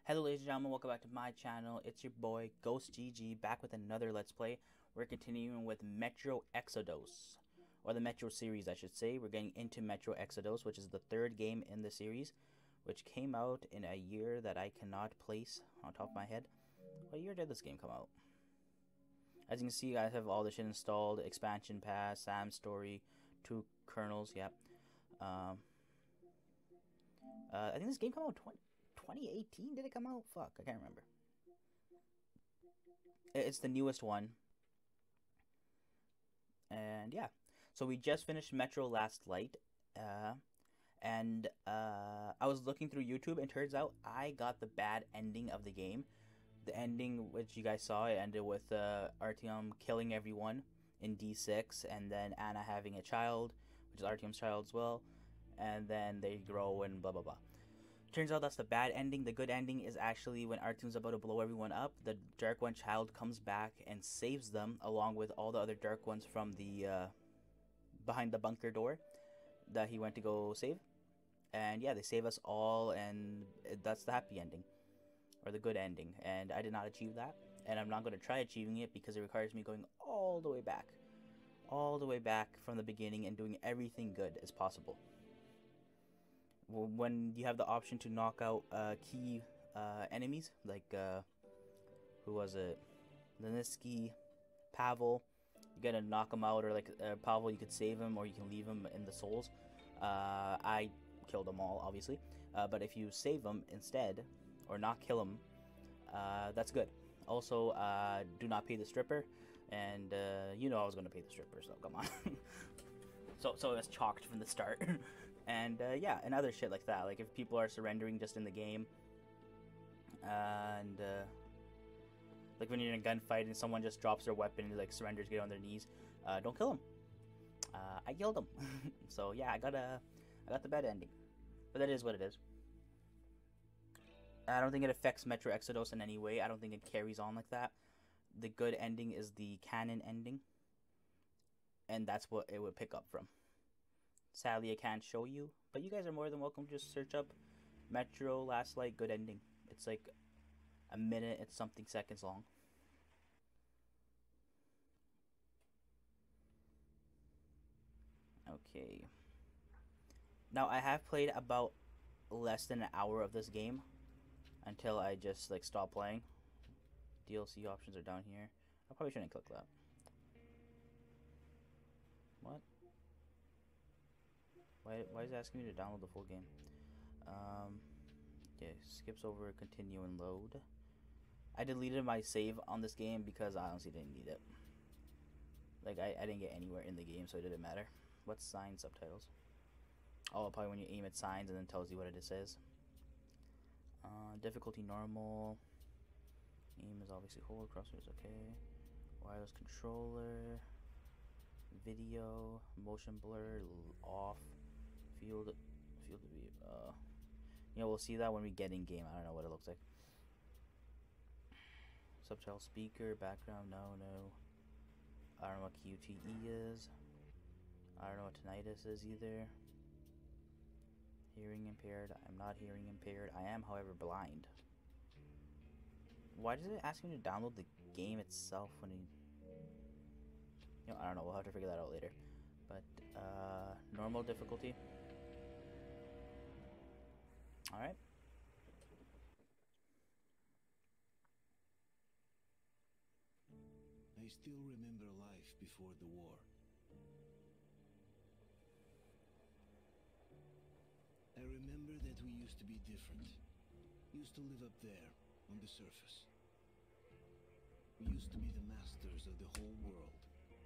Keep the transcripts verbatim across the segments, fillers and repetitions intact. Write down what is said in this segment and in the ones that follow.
Hello ladies and gentlemen, welcome back to my channel. It's your boy Ghost G G back with another Let's Play. We're continuing with Metro Exodus, or the Metro series I should say. We're getting into Metro Exodus, which is the third game in the series, which came out in a year that I cannot place on top of my head. What year did this game come out? As you can see, I have all the shit installed: expansion pass, Sam story, two kernels, yep. Um, uh, I think this game came out twenty eighteen. Did it come out? Fuck, I can't remember. It's the newest one. And yeah, so we just finished Metro Last Light. Uh, and uh, I was looking through YouTube, and turns out I got the bad ending of the game. The ending, which you guys saw, it ended with uh, Artyom killing everyone in D six, and then Anna having a child, which is Artyom's child as well, and then they grow and blah blah blah. Turns out that's the bad ending. The good ending is actually when Artyom's about to blow everyone up, the Dark One child comes back and saves them, along with all the other Dark Ones from the uh, behind the bunker door that he went to go save. And yeah, they save us all, and that's the happy ending, or the good ending. And I did not achieve that, and I'm not going to try achieving it because it requires me going all the way back, all the way back from the beginning and doing everything good as possible. When you have the option to knock out uh, key uh, enemies, like uh, who was it, Leninsky, Pavel, you gotta knock them out, or like uh, Pavel, you could save him, or you can leave him in the souls. Uh, I killed them all, obviously, uh, but if you save them instead, or not kill them, uh, that's good. Also, uh, do not pay the stripper, and uh, you know I was gonna pay the stripper, so come on. so so it was chalked from the start. And uh, yeah, and other shit like that. Like if people are surrendering just in the game, and uh, like when you're in a gunfight and someone just drops their weapon and like surrenders, get on their knees, uh, don't kill them. Uh, I killed them. So yeah, I got a, I got the bad ending, but that is what it is. I don't think it affects Metro Exodus in any way. I don't think it carries on like that. The good ending is the canon ending, and that's what it would pick up from. Sadly, I can't show you, but you guys are more than welcome to just search up Metro Last Light Good Ending. It's like a minute, it's something seconds long. Okay. Now, I have played about less than an hour of this game until I just like stop playing. D L C options are down here. I probably shouldn't click that. What? Why, why is it asking me to download the full game? Um, okay, skips over continue and load. I deleted my save on this game because I honestly didn't need it. Like, I, I didn't get anywhere in the game, so it didn't matter. What's sign subtitles? Oh, probably when you aim at signs and then tells you what it says. Uh, difficulty normal. Aim is obviously hold, crosshair is okay. Wireless controller. Video, motion blur, off. Field, field of view. Uh, you know, we'll see that when we get in game. I don't know what it looks like. Subtitle speaker, background, no, no. I don't know what Q T E is. I don't know what tinnitus is either. Hearing impaired. I'm not hearing impaired. I am, however, blind. Why does it ask me to download the game itself when you... You know, I don't know. We'll have to figure that out later. But, uh, normal difficulty. Alright. I still remember life before the war. I remember that we used to be different. Used to live up there, on the surface. We used to be the masters of the whole world.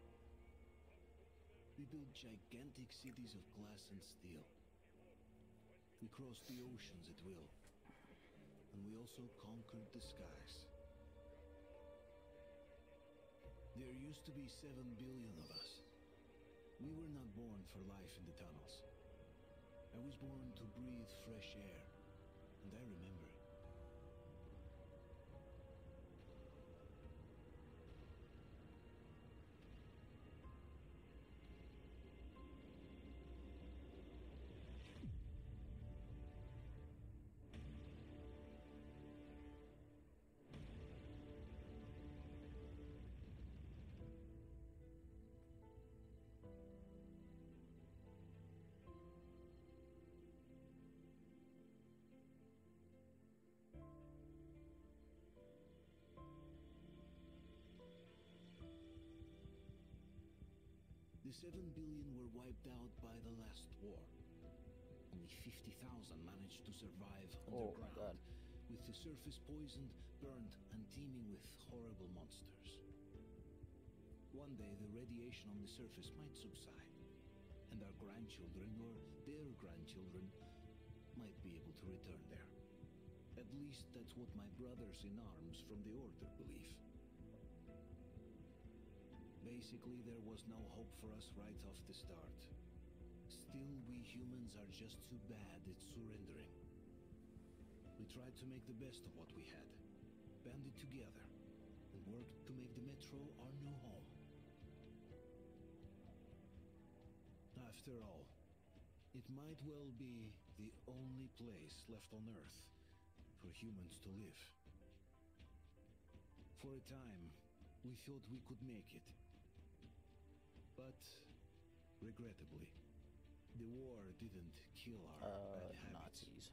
We built gigantic cities of glass and steel. We crossed the oceans at will. And we also conquered the skies. There used to be seven billion of us. We were not born for life in the tunnels. I was born to breathe fresh air, and I remember it. The seven billion were wiped out by the last war. Only fifty thousand managed to survive Oh my God. underground, with the surface poisoned, burned, and teeming with horrible monsters. One day the radiation on the surface might subside, and our grandchildren or their grandchildren might be able to return there. At least that's what my brothers in arms from the Order believe. Basically, there was no hope for us right off the start. Still, we humans are just too bad at surrendering. We tried to make the best of what we had, banded together, and worked to make the Metro our new home. After all, it might well be the only place left on Earth for humans to live. For a time, we thought we could make it. But, regrettably, the war didn't kill our Uh, bad habits. Nazis.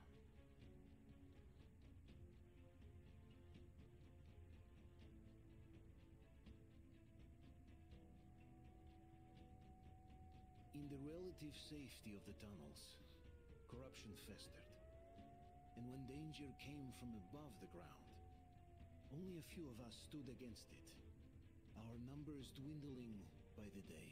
In the relative safety of the tunnels, corruption festered. And when danger came from above the ground, only a few of us stood against it, our numbers dwindling by the day.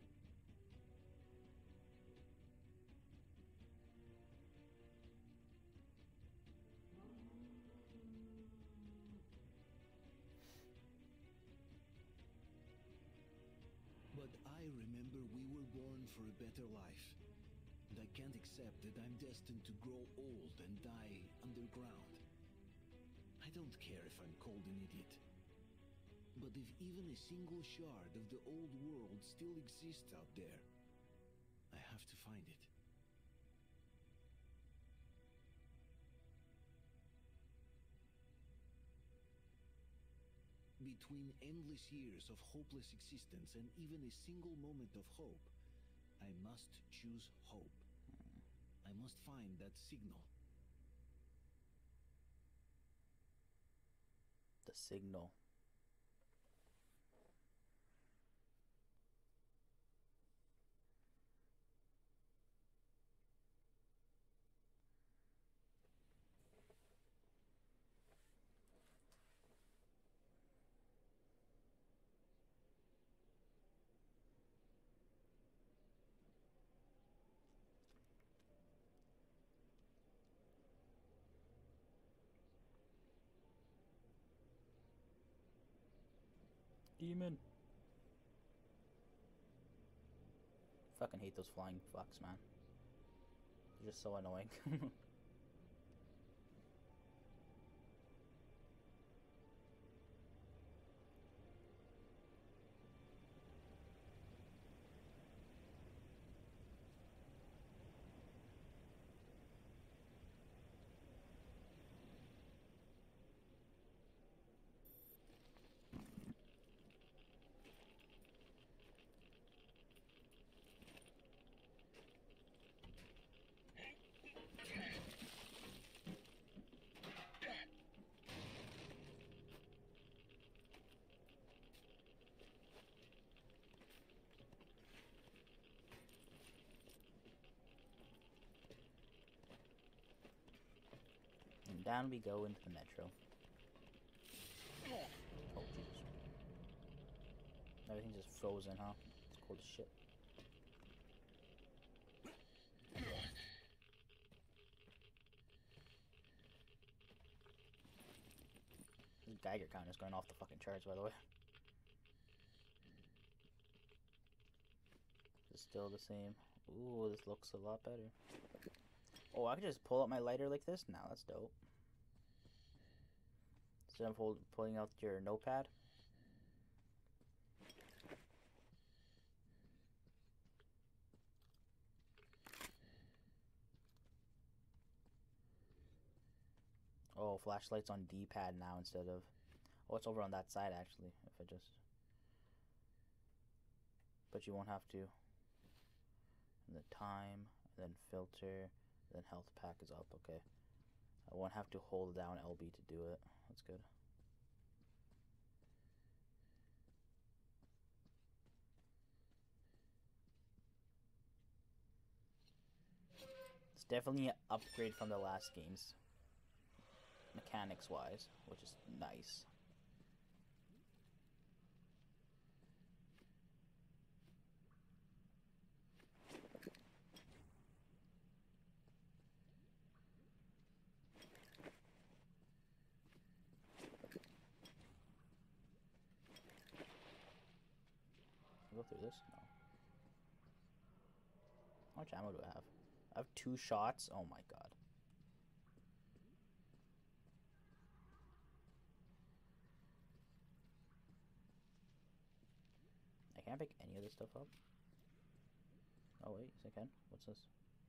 But I remember we were born for a better life, and I can't accept that I'm destined to grow old and die underground. I don't care if I'm called an idiot. But if even a single shard of the old world still exists out there, I have to find it. Between endless years of hopeless existence and even a single moment of hope, I must choose hope. I must find that signal. The signal. Demon. Fucking hate those flying fucks, man. They're just so annoying. And down we go into the metro. Oh, Jesus. Everything's just frozen, huh? It's cold as shit. This Geiger count is going off the fucking charts, by the way. It's still the same. Ooh, this looks a lot better. Oh, I can just pull out my lighter like this? Now that's dope. Instead of hold, pulling out your notepad. Oh, flashlight's on D-pad now instead of... Oh, it's over on that side, actually. If I just... But you won't have to. And then time, then filter, then health pack is up, okay. I won't have to hold down L B to do it. That's good. Definitely an upgrade from the last games, mechanics wise, which is nice. Go through this? No. How much ammo do I have? I have two shots. Oh my god. I can't pick any of this stuff up. Oh wait, yes I can. What's this?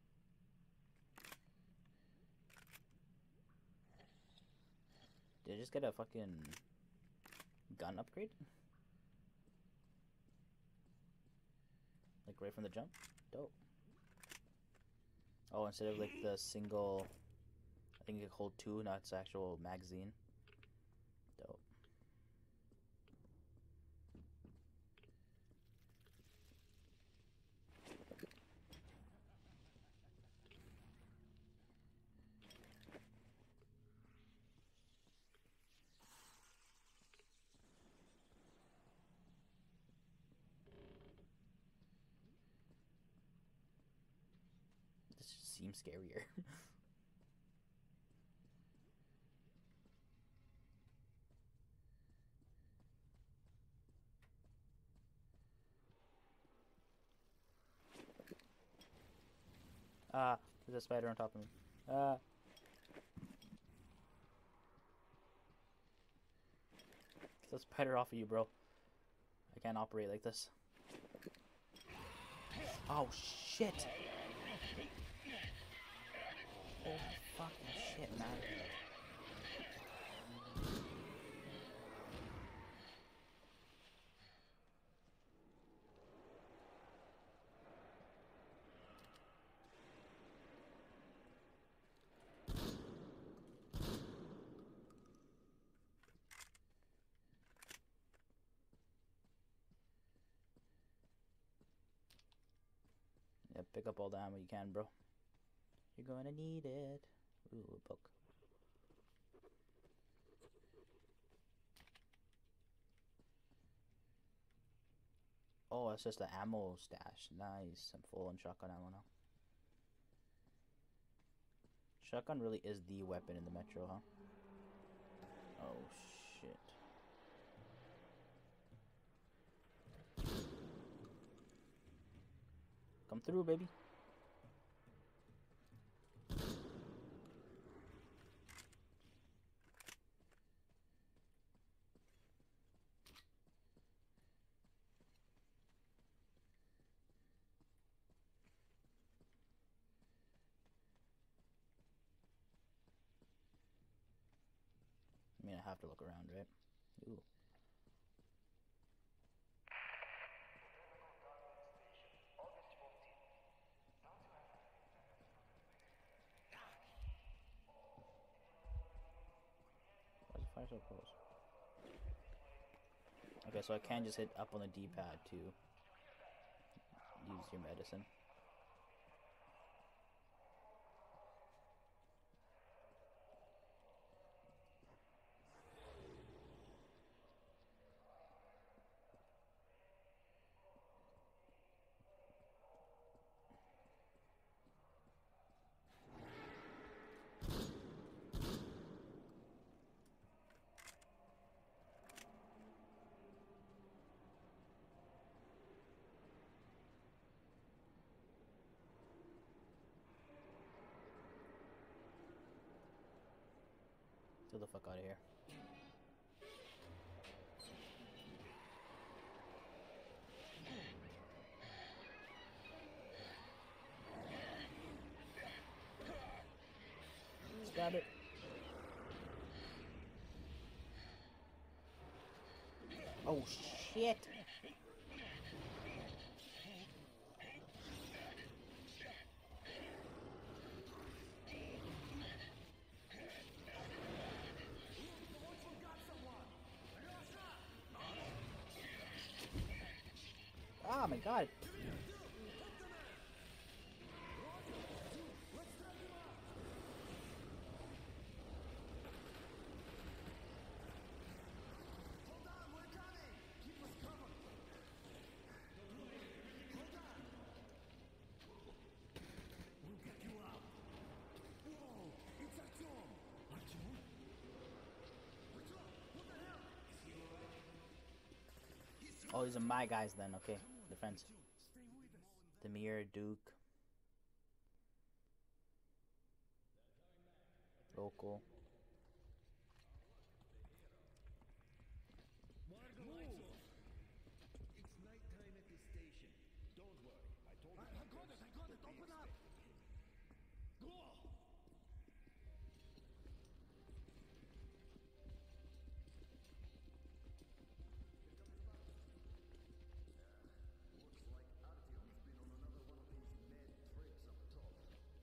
Did I just get a fucking gun upgrade? Like right from the jump? Dope. Oh, instead of like the single, I think you can hold two, now it's actual magazine. Dope. This just seems scarier. Ah, there's a spider on top of me. Ah. Get the spider off of you, bro. I can't operate like this. Oh, shit! Oh, fucking shit, man. Yeah, pick up all the ammo you can, bro. You're gonna need it. Ooh, a book. Oh, it's just the ammo stash. Nice. I'm full on shotgun ammo now. Shotgun really is the weapon in the Metro, huh? Oh, shit. Come through, baby. I mean, I have to look around, right? Ooh. Why is the fire so close? Okay, so I can just hit up on the D-pad to use your medicine. Get the fuck out of here. Stab it. Oh shit! Oh my god! Oh, these are my guys then. Okay, defense. Demir, Duke, local. It's nighttime at the station. Don't worry. I told you. I, I got it. I got it. Open up. Go. Looks like Artyom's been on another one of these mad trips up top.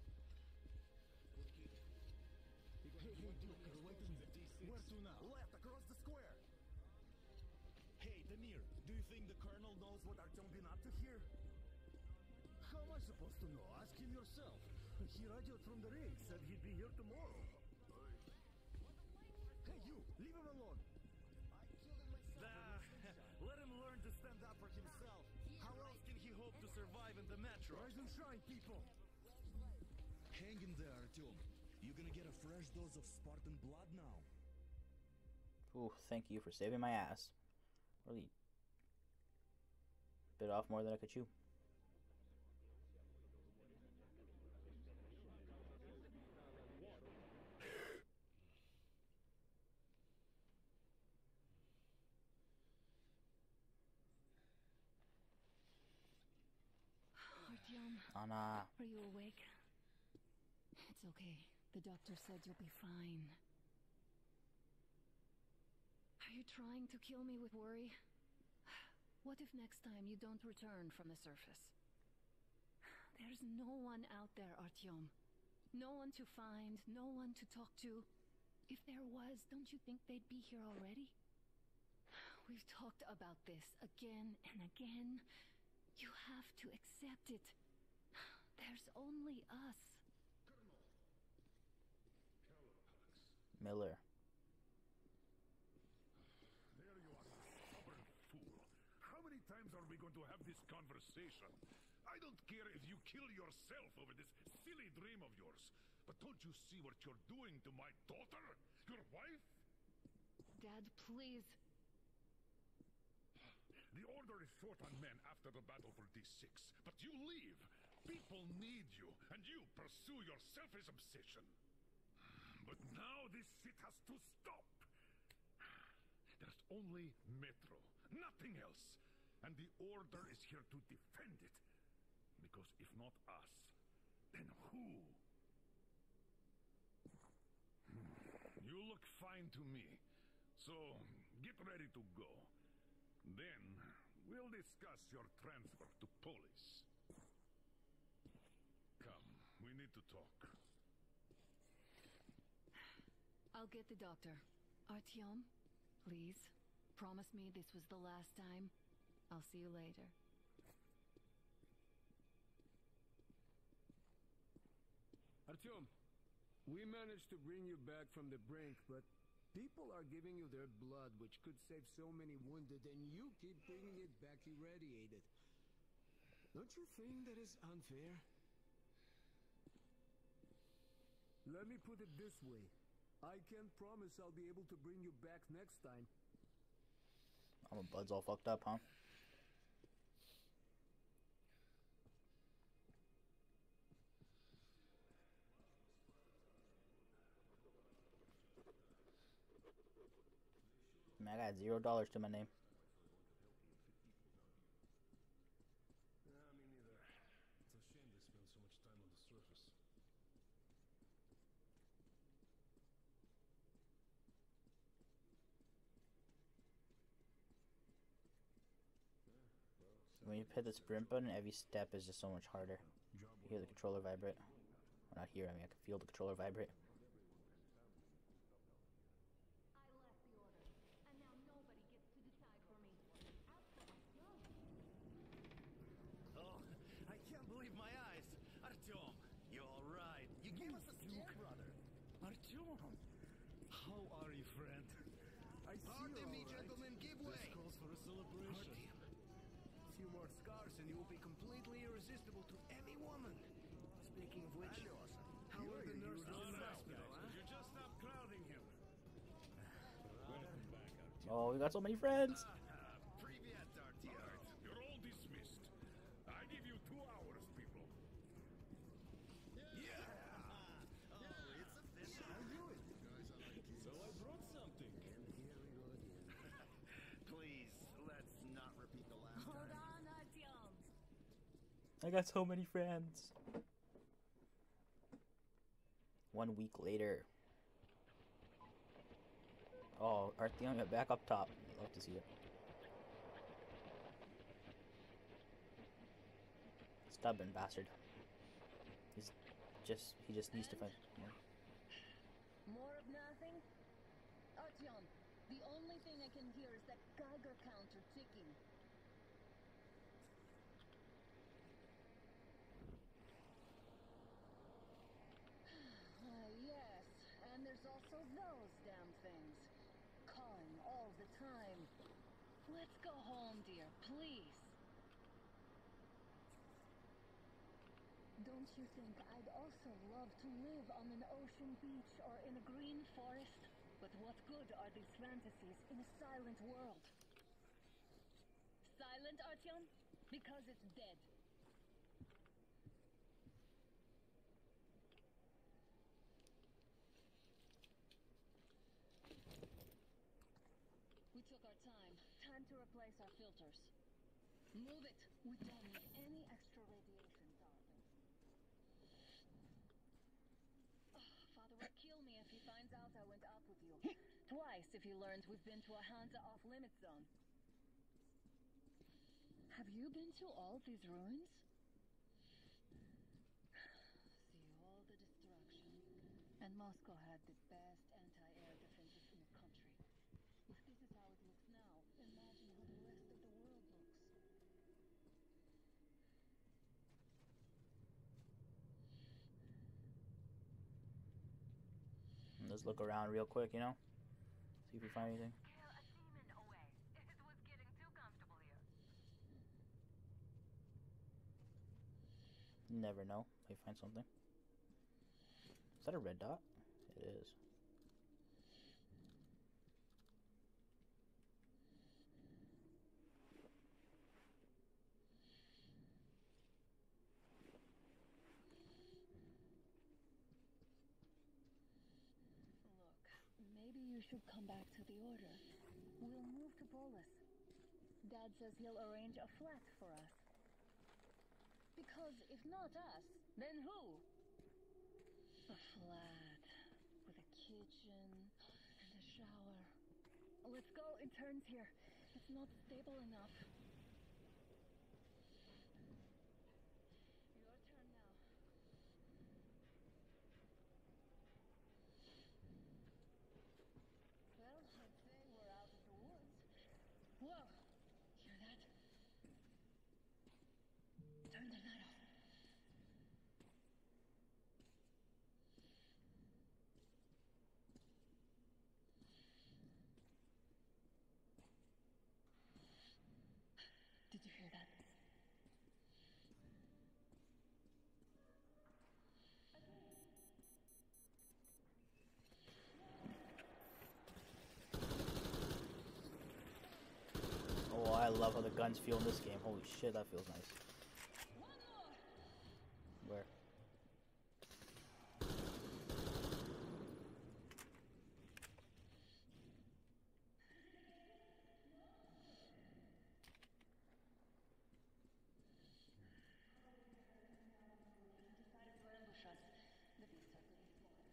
Hey, hey, Duke, wait a minute. Where to now? Left, across the square. Hey, Demir, do you think the colonel knows what Artyom been up to here? How am I supposed to know? Ask him yourself. He radioed from the rig, said he'd be here tomorrow. Hey, you, leave him alone. I killed him myself. Nah, let him learn to stand up for himself. How else can he hope to survive in the metro? Rise and shine, people. Hang in there, Artyom. You're gonna get a fresh dose of Spartan blood now. Ooh, thank you for saving my ass. Really bit off more than I could chew. Artyom, Anna. are you awake? It's okay. The doctor said you'll be fine. Are you trying to kill me with worry? What if next time you don't return from the surface? There's no one out there, Artyom. No one to find, no one to talk to. If there was, don't you think they'd be here already? We've talked about this again and again. You have to accept it. There's only us. Miller. There you are, stubborn fool. How many times are we going to have this conversation? I don't care if you kill yourself over this silly dream of yours, but don't you see what you're doing to my daughter? Your wife? Dad, please. The Order is short on men after the battle for D six, but you leave. People need you, and you pursue your selfish obsession. But now this shit has to stop. There's only Metro, nothing else. And the Order is here to defend it. Because if not us, then who? You look fine to me. So, get ready to go. Then, we'll discuss your transfer to police. Come, we need to talk. I'll get the doctor. Artyom, please, promise me this was the last time. I'll see you later. Artyom, we managed to bring you back from the brink, but people are giving you their blood, which could save so many wounded, and you keep bringing it back irradiated. Don't you think that is unfair? Let me put it this way. I can't promise I'll be able to bring you back next time. Oh, my blood's all fucked up, huh? Man, I got zero dollars to my name. Nah, me neither. It's a shame they spend so much time on the surface. When you hit the sprint button, every step is just so much harder. You hear the controller vibrate. Well, not hear, I mean, I can feel the controller vibrate. I left the Order, and now nobody gets to decide for me. Oh, I can't believe my eyes. Artyom, you're all right. You gave us a scare, brother. Artyom, how are you, friend? I see Pardon me, right. gentlemen, give way. This calls for a celebration. Artyom. A few more scars and you will be completely irresistible to any woman. Speaking of which, how are the nurses in the hospital, huh? Could you just stop crowding him? Welcome back, Artyom. Oh, we got so many friends. Привет, Artyom. I got so many friends. One week later. Oh, Artyom, you're back up top. Love to see it. Stubborn bastard. He's just, he just needs to find more. More of nothing? Artyom, the only thing I can hear is that Geiger counter ticking. Ah, yes, and there's also those damn things. Calling all the time. Let's go home, dear, please. Don't you think I'd also love to live on an ocean beach or in a green forest? But what good are these fantasies in a silent world? Silent, Artyom? Because it's dead. We took our time. Time to replace our filters. Move it. We don't need any extra radiation, darling. Oh, Father would kill me if he finds out I went out with you. Twice if he learns we've been to a Hansa off-limit zone. Have you been to all these ruins? See all the destruction. And Moscow had the best anti-air defenses in the country. If this is how it looks now, imagine how the rest of the world looks. Let's look around real quick, you know? See if we find anything. Scare a demon away. It was getting too comfortable here. Never know. May find something. Is that a red dot? It is. Maybe you should come back to the Order. We'll move to Polis. Dad says he'll arrange a flat for us. Because if not us, then who? A flat with a kitchen and a shower. Let's go, it turns here. It's not stable enough. Your turn now. Well, I'd say we're out of the woods. Whoa! Hear that? Turn the light off. Did you hear that? Oh, I love how the guns feel in this game. Holy shit, that feels nice. Where? Decided to ambush us. The beasts are getting smaller.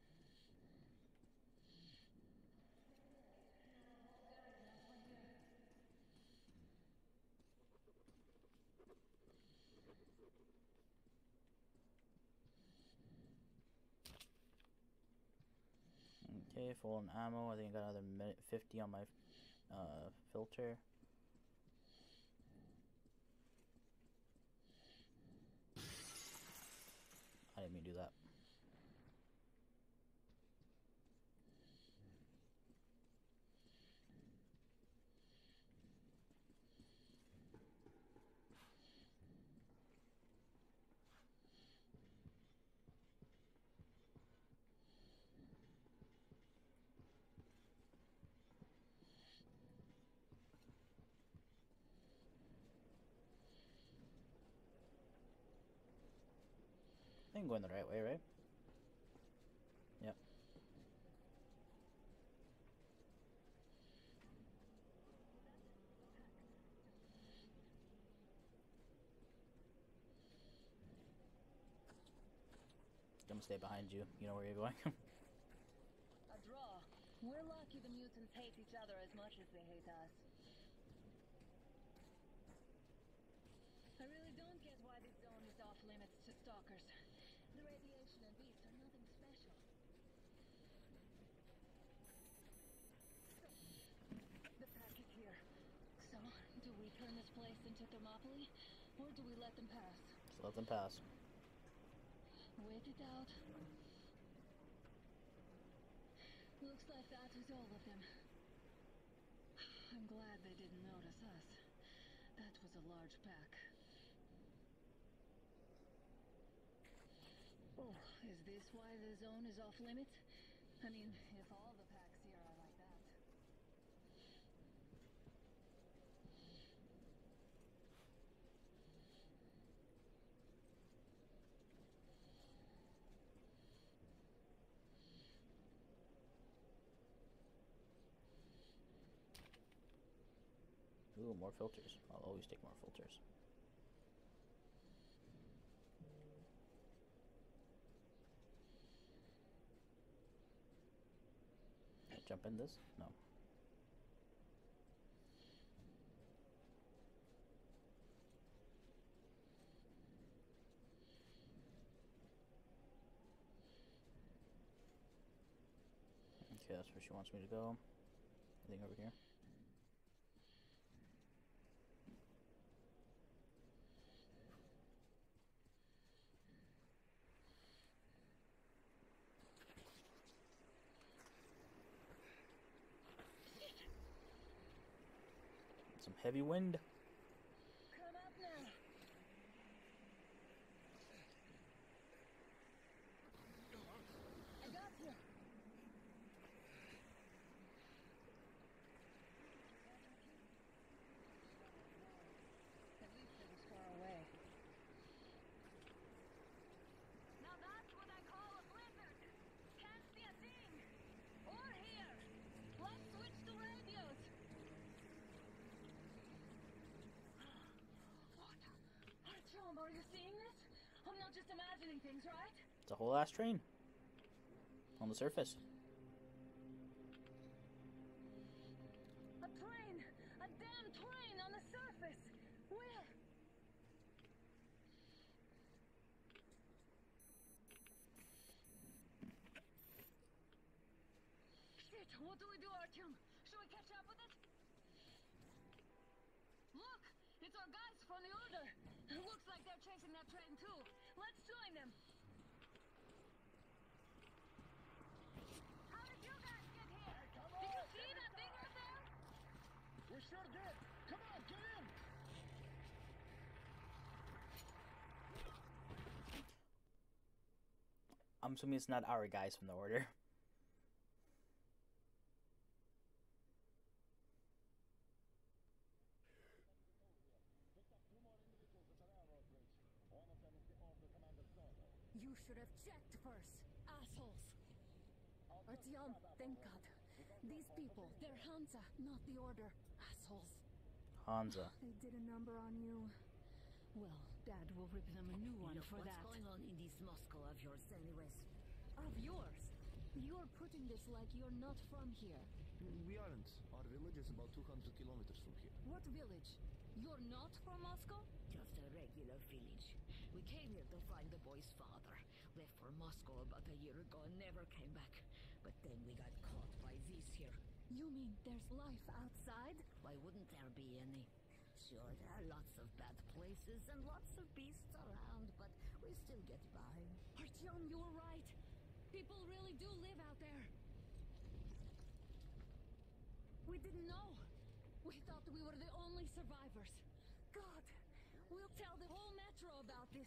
Okay, full on ammo. I think I got another minute fifty on my uh, filter. I didn't mean to do that. I think I'm going the right way, right? Yep. I'm gonna stay behind you. You know where you're going. A draw. We're lucky the mutants hate each other as much as they hate us. I really don't get why this zone is off limits to stalkers. The radiation and beasts are nothing special. The pack is here. So, do we turn this place into Thermopylae, or do we let them pass? Just let them pass. Wait it out. Looks like that was all of them. I'm glad they didn't notice us. That was a large pack. Oh, is this why the zone is off limits? I mean, if all the packs here are like that. Ooh, more filters. I'll always take more filters. Can I jump in this? No. Okay, that's where she wants me to go. Anything over here? Some heavy wind. Come up now. I got you. At least it was far away. Now that's what I call a blizzard. Can't see a thing. Or hear. Let's switch to radios. What? Artyom, are you seeing this? I'm not just imagining things, right? It's a whole ass train. On the surface. A train! A damn train on the surface! Where? Shit, what do we do, Artyom? Should we catch up with it? Look! It's our guys from the Order! Looks like they're chasing that train too. Let's join them! How did you guys get here? Did you see that thing right there? We sure did. Come on, get in. I'm assuming it's not our guys from the Order. You should have checked first, assholes. Artyom, thank God. These people, they're Hansa, not the Order. Assholes. Hansa. They did a number on you. Well, Dad will rip them a new one Look, for what's that. going on in this Moscow of yours anyways? Of yours. You're putting this like you're not from here. We aren't. Our village is about two hundred kilometers from here. What village? You're not from Moscow? Just a regular village. We came here to find the boy's father. Left for Moscow about a year ago and never came back. But then we got caught by these here. You mean there's life outside? Why wouldn't there be any? Sure, there are lots of bad places and lots of beasts around, but we still get by. Artyom, you were right. People really do live out there. We didn't know. We thought we were the only survivors. God, we'll tell the whole metro about this.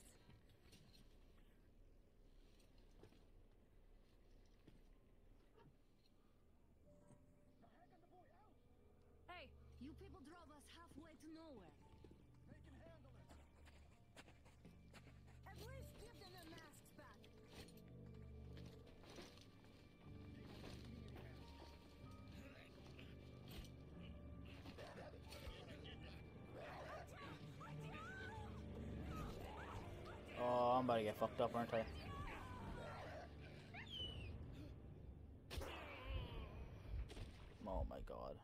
Hey, you people drove us halfway to nowhere. They can handle it. At least give them their masks back. Oh, I'm about to get fucked up, aren't I? Oh my god.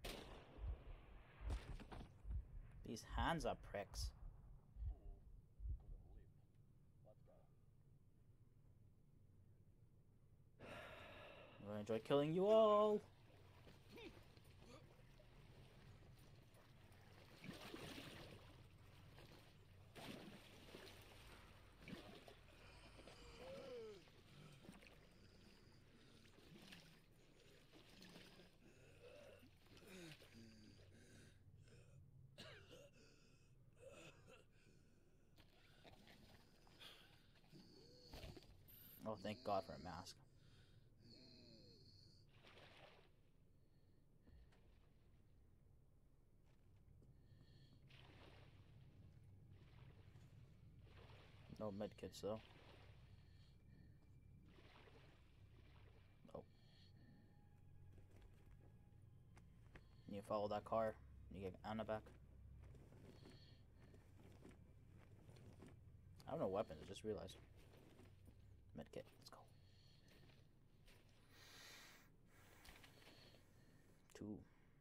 These hands are pricks. I enjoy killing you all. Oh, thank God for a mask. No medkits though. Oh. You follow that car. You get Anna back. I have no weapons, I just realized. Medkit, let's go. Two.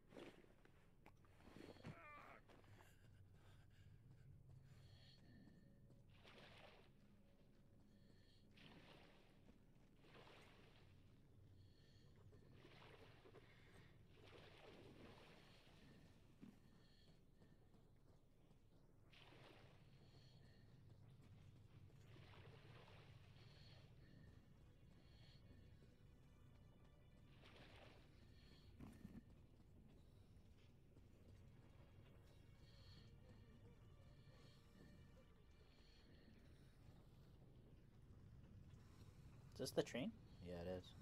Is this the train? Yeah, it is.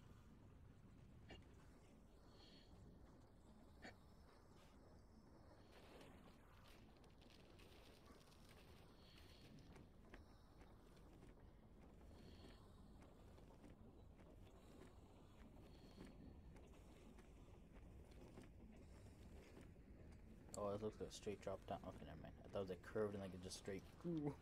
Oh, it looks like a straight drop down. Okay, never mind. I thought it was like curved and like it just straight. Ooh.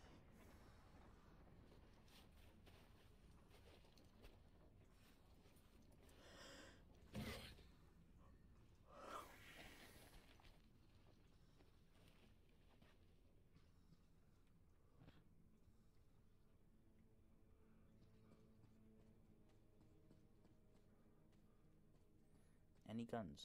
Any guns?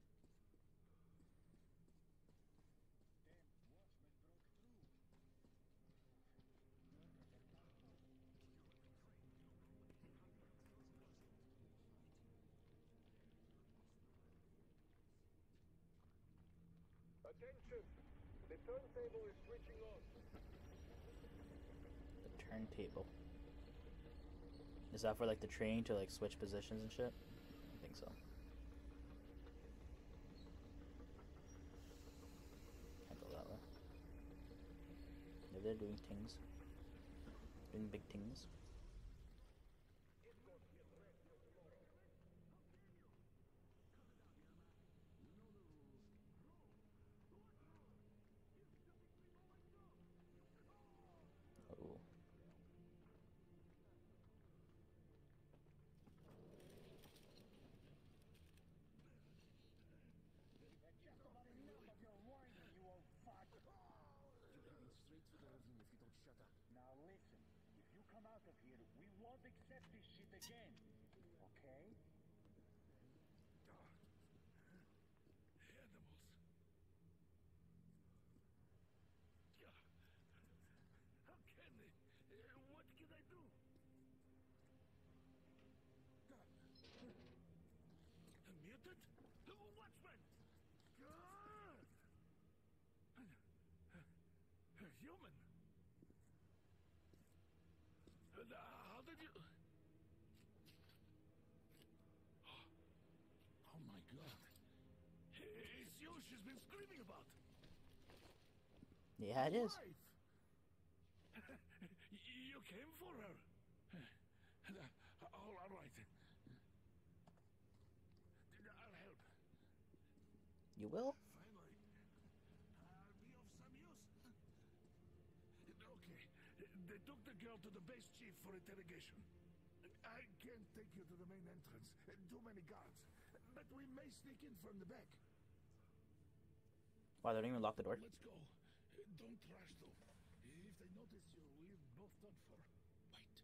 Attention! The turntable is switching on. The turntable. Is that for like the train to like switch positions and shit? I think so. Can't go that way. Maybe they're doing things. Doing big things. Oh. Now listen, if you come out of here, we won't accept this shit again. Okay? Animals. How can they? Uh, what can I do? Muted? Watchman! Human? Uh, how did you... Oh my god. It's you she's been screaming about. Yeah, it is. Wife. You came for her. All right. I'll help. You will? Finally. I'll be of some use. Okay. They took the girl to the base chief for interrogation. I can't take you to the main entrance. Too many guards. But we may sneak in from the back. Wow, they don't even lock the door. Let's go. Uh, Don't rush though. If they notice you, we're both done for. Wait.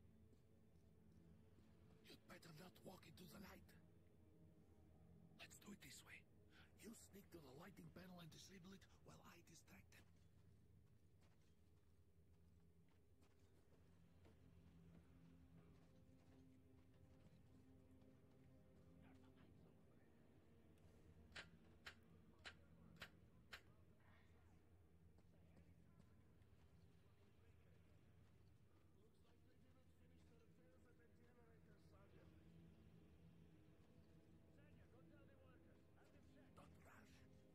You'd better not walk into the light. Let's do it this way. You sneak to the lighting panel and disable it while I distract them. Don't rush.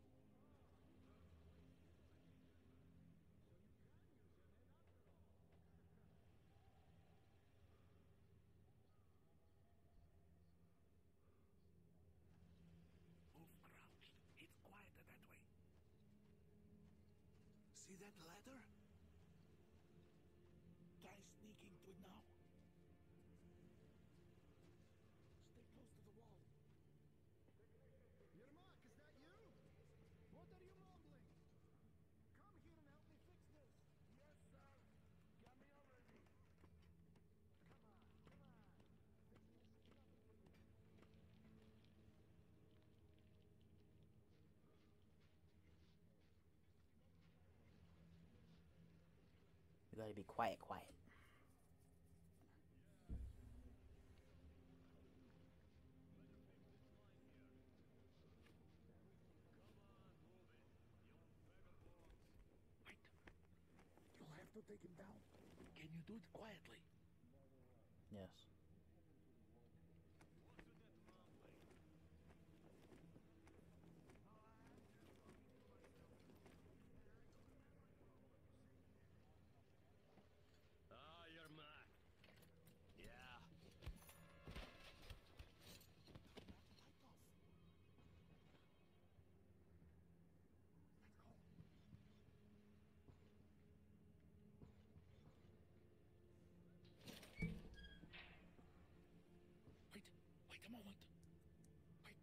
Move around. It's quieter that way. See that ladder? Try sneaking to it now. Stay close to the wall. Yermak, is that you? What are you mumbling? Come here and help me fix this. Yes, sir. Got me already. Come on, come on. Fix this is nothing for you. We gotta be quiet, quiet. Wait. You'll have to take him down. Can you do it quietly? Yes. Ah, Yermak. Yeah. Wait, wait a moment. Wait.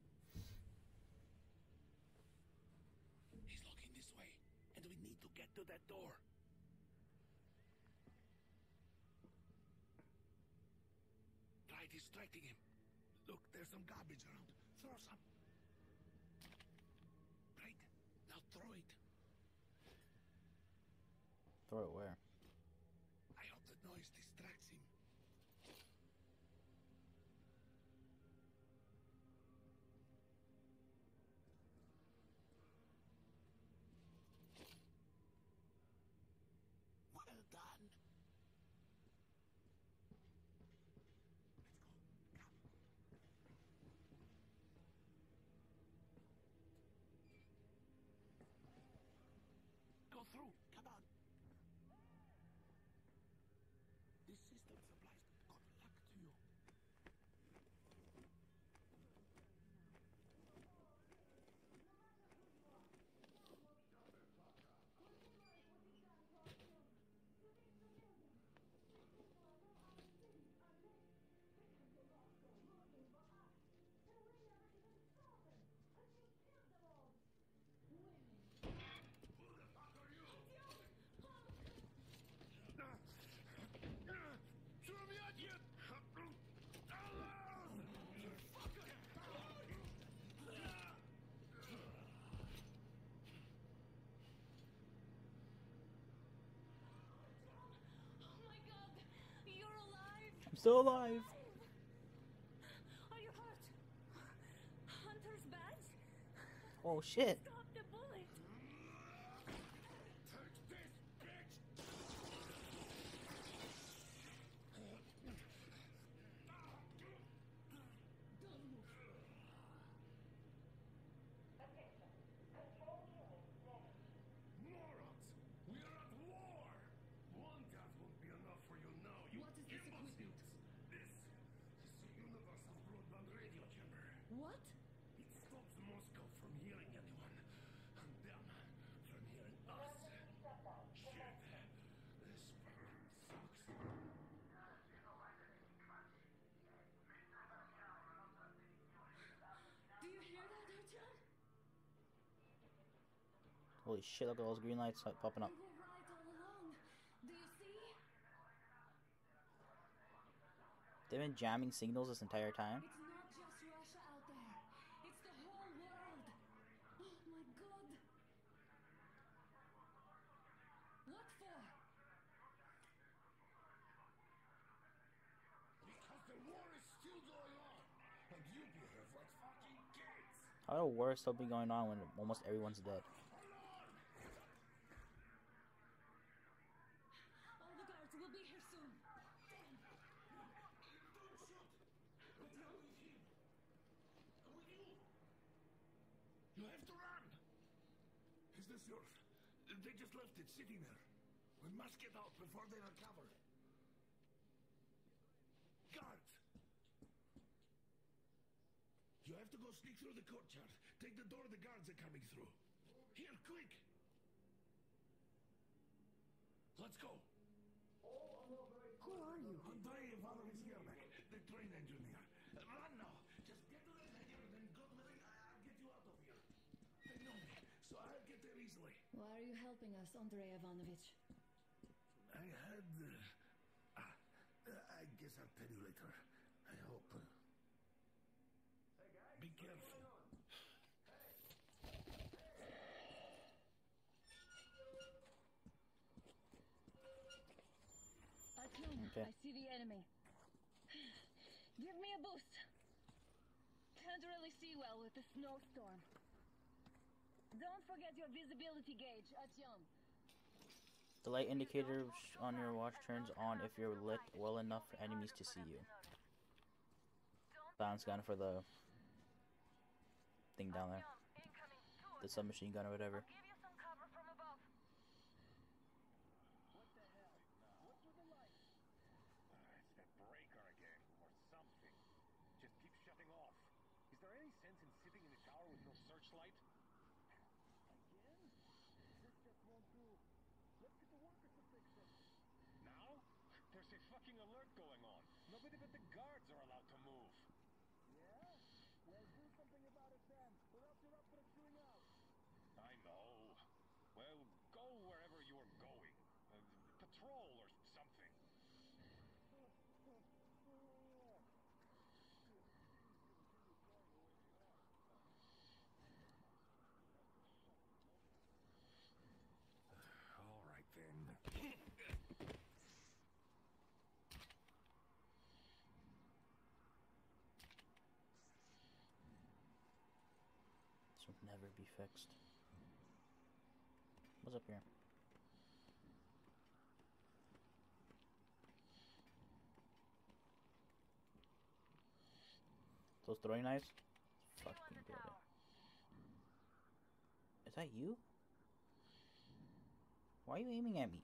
He's looking this way, and we need to get to that door. Try distracting him. Look, there's some garbage around. Throw some. Right. Now throw it. Throw it where? I hope the noise distracts him. Well done. Go through. Come on. This system supplies good luck to you. Oh my god! You're alive! I'm still alive. Are you hurt? Hunter's badge? Oh shit. Stop the bullet! Take this, bitch! Morons! We are at war! One death won't be enough for you now, you What is this imbeciles! equipment? This is the universal broadband radio chamber. What? It stops Moscow from hearing anyone. Holy shit, look at all those green lights popping up. We were right all along. Do you see? They've been jamming signals this entire time. It's not just Russia out there. It's the whole world. Oh my god. What for? Because the war is still going on, and you behave like fucking kids. How would a war still be going on when almost everyone's dead? All the guards will be here soon. Damn. Don't shoot! What's wrong with him? And with you? You have to run! Is this yours? They just left it sitting there. We must get out before they recover. Guards! You have to go sneak through the courtyard. Take the door the guards are coming through. Here, quick! Let's go! Who are you? Andrei Ivanovich Yermak, the train engineer. Run now! Just get to the hangar, then God willing, I- I'll get you out of here. They know me, so I'll get there easily. Why are you helping us, Andrei Ivanovich? I had... Uh, ah, uh, I guess I'll tell you later. I hope. Uh, be careful. Artyom, Okay. I see the enemy. Give me a boost. Can't really see well with the snowstorm. Don't forget your visibility gauge, Artyom. The light indicator on your watch turns on if you're lit well enough for enemies to see you. Bounce gun for the thing down there. The submachine gun or whatever. It's that breaker again, or something. Just keeps shutting off. Is there any sense in sitting in the tower with no searchlight? Again? This just won't do. Let's get the workers to fix it. Now? There's a fucking alert going on. Nobody but the guards are allowed to move. Yeah? Well, do something about it then, or else you're up for chewing out. I know. Well, go wherever you're going. Uh, patrol or something. All right, then. This will never be fixed. What's up here? Those throwing knives? Fucking good. Is that you? Why are you aiming at me?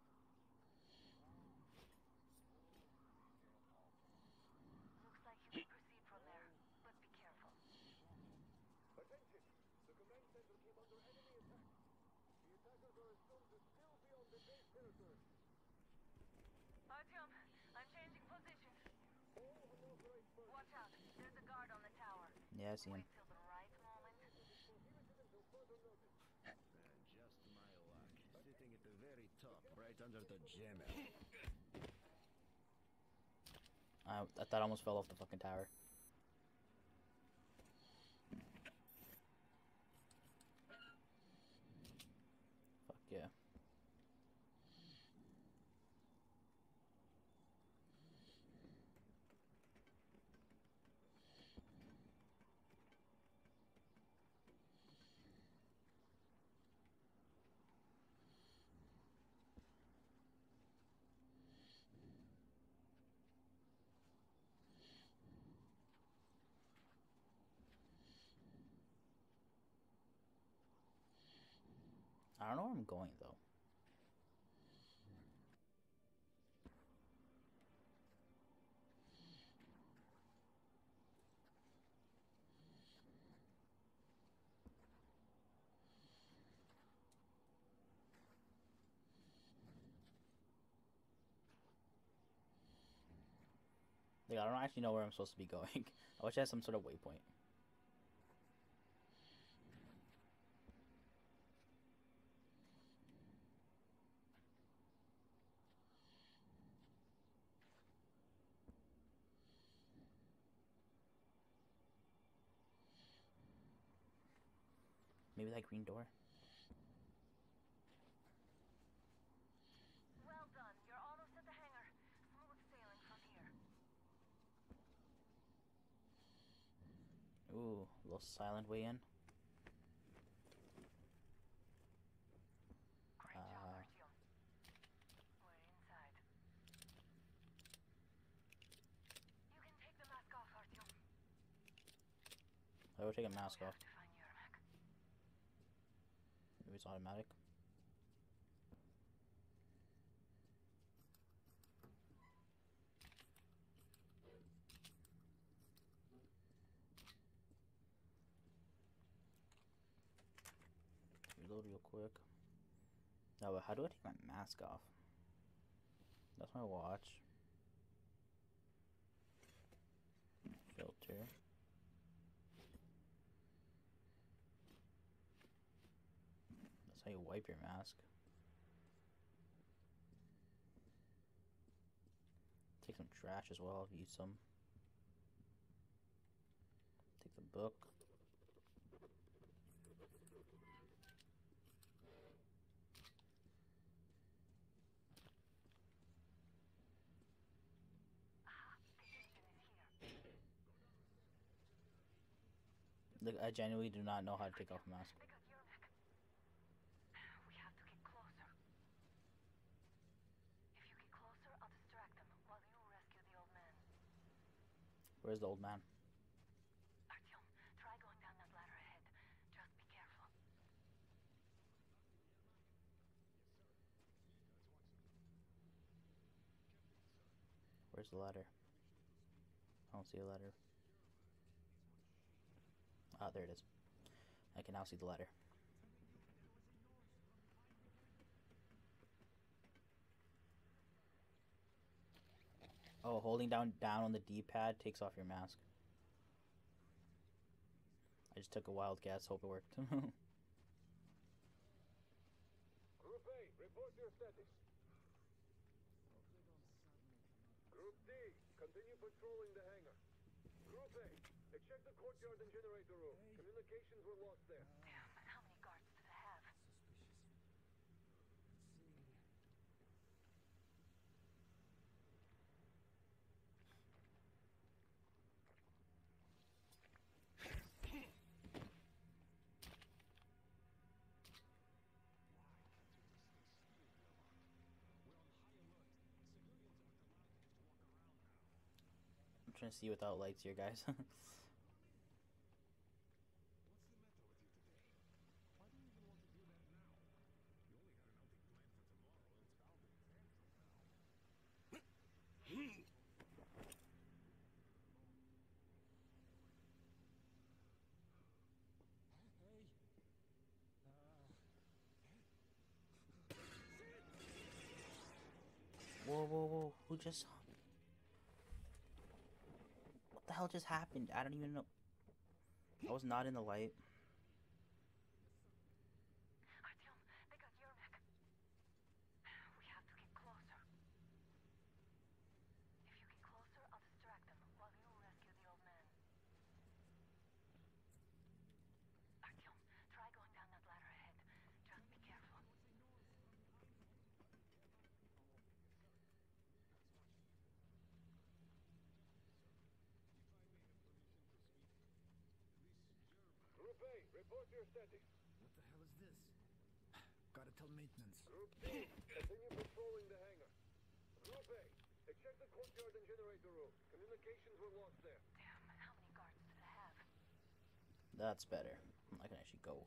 Looks like you can proceed from there, but be careful. Attention! The command center came under enemy attack. The attackers are assumed to still be on the base territory. Artyom, I'm changing position. All unauthorized persons. Watch out, there's a guard on the tower. Yeah, I see him. Wait till the right moment. Prohibited until further notice. And just my luck. Sitting at the very top, right under the jammer. I, I thought I almost fell off the fucking tower. Fuck yeah. I don't know where I'm going though. Like, I don't actually know where I'm supposed to be going. I wish I had some sort of waypoint. Maybe that green door. Well done. You're almost at the hangar. Smooth sailing from here. Ooh, a little silent way in. Great Uh, job, Artyom. We're inside. You can take the mask off, Artyom. I will take a mask We off. have to find Yermak. Maybe it's automatic. Reload real quick. No, but how do I take my mask off? That's my watch. Filter. That's how you wipe your mask. Take some trash as well. Use some. Take the book. Look, I genuinely do not know how to take off a mask. They got Yermak. We have to get closer. If you get closer, I'll distract them while you rescue the old man. Where's the old man? Artyom, try going down that ladder ahead. Just be careful. Where's the ladder? I don't see a ladder. Ah, there it is. I can now see the ladder. Oh, holding down down on the D-pad takes off your mask. I just took a wild guess. Hope it worked. Group A, report your status. Group D, continue patrolling the hangar. Group A, check the courtyard and generator room. Communications were lost there. Damn, how many guards do they have? I'm trying to see without lights here, guys. Whoa, whoa, whoa. Who just... What the hell just happened? I don't even know. I was not in the light. Artyom, they got Yermak. We have to get closer. If you get closer, I'll distract them while you rescue the old man. Artyom, try going down that ladder ahead. Just be careful. Group A, report your status. What the hell is this? Gotta tell maintenance. Group D, continue patrolling the hangar. Group A, check the courtyard and generator room. Communications were lost there. Damn, how many guards do they have? That's better. I can actually go.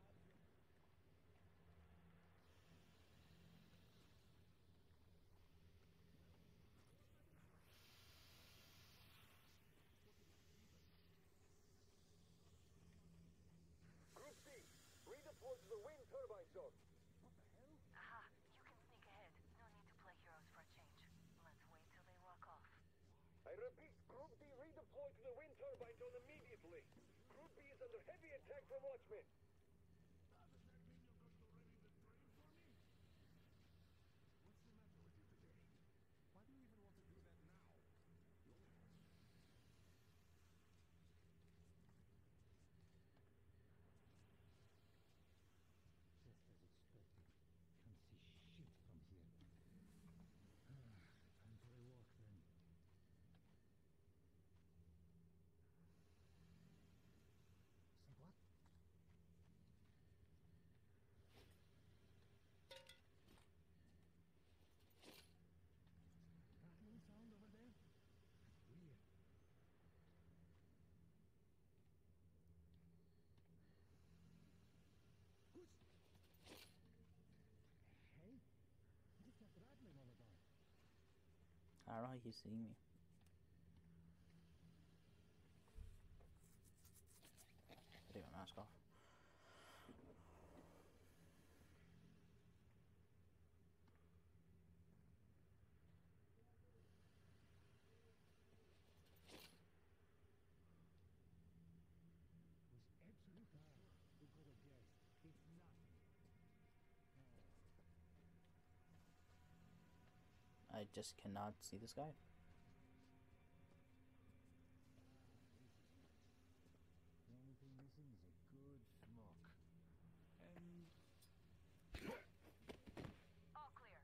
Group C, redeploy to the wind turbine zone. Aha, you can sneak ahead. No need to play heroes for a change. Let's wait till they walk off. I repeat, Group D redeploy to the wind turbine zone immediately. Group B is under heavy attack from Watchmen. I don't know how he's seeing me. Take my mask off. I just cannot see this guy. The only thing missing is a good smoke. And All clear.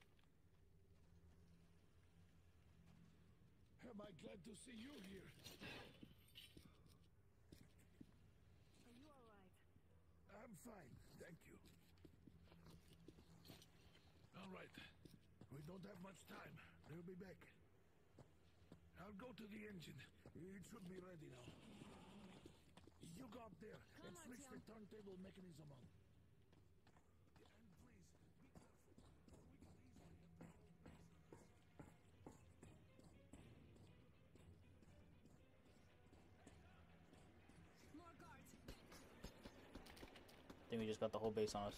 Am I glad to see you here? Are you alright? I'm fine, thank you. All right. We don't have much time. They'll be back. I'll go to the engine. It should be ready now. You go up there Come and on, switch the Artyom. turntable mechanism on. Yeah, and please, be careful. We could easily have the whole base on us. More guards! I think we just got the whole base on us.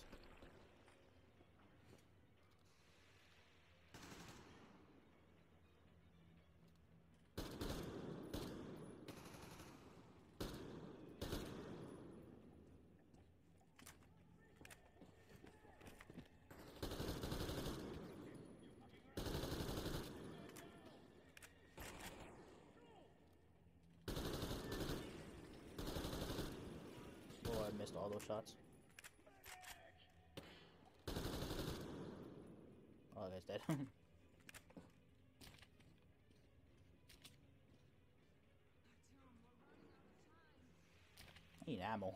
Oh, I missed all those shots. Oh, that guy's dead. I need ammo.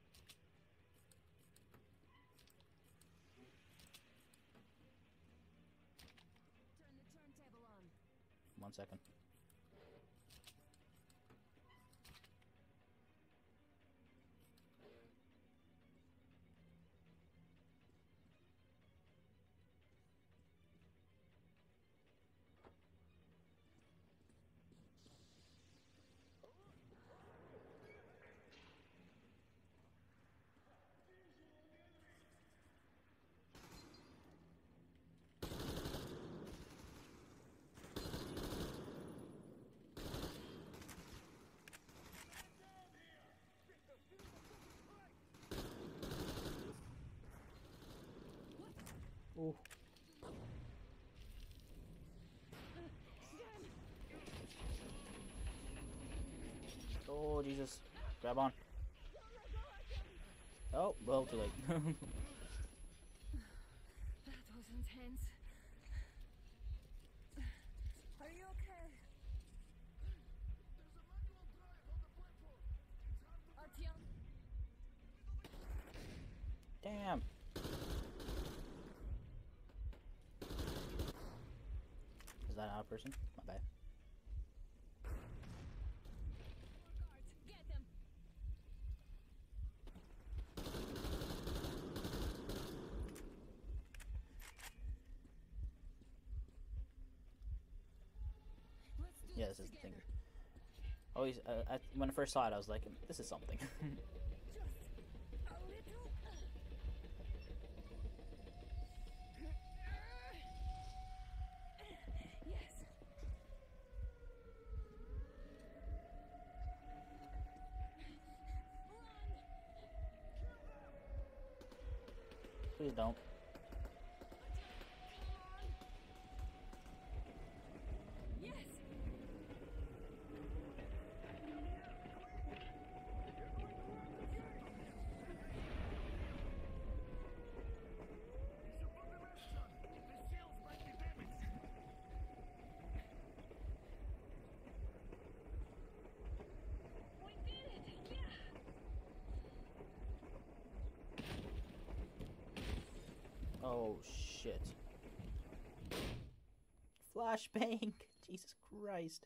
Turn the turntable on. One second. Oh. Oh, Jesus. Grab on. Oh, well, too late. That was intense. Are you okay? Artyom? Damn. Is that not a person? My bad. More guards! Get them! Let's do Yeah, this this is the thing. together. Always, uh, I, when I first saw it, I was like, this is something. Just a little. Yes. Please don't. Yes. We did it. Yeah. Oh, shit. Flashbang! Jesus Christ.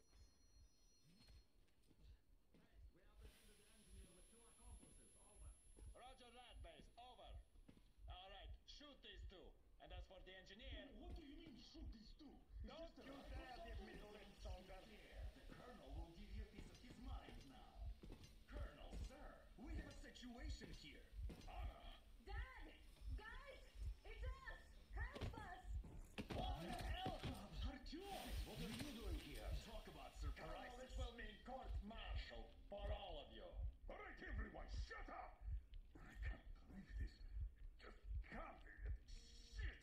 Roger that, base. Over. All right, shoot these two. And as for the engineer... What do you mean, shoot these two. It's Don't just a you rifle dare give something? me the lip, soldier. The Colonel will give you a piece of his mind now. Colonel, sir, we have a situation here. Anna! Dad! Guys! It's us! Help us! What the hell? Artyom, what are you doing here? Talk about Colonel, surprises. this will mean court-martial for all of you. All right, everyone, shut up! I can't believe this. Just can't. Shit!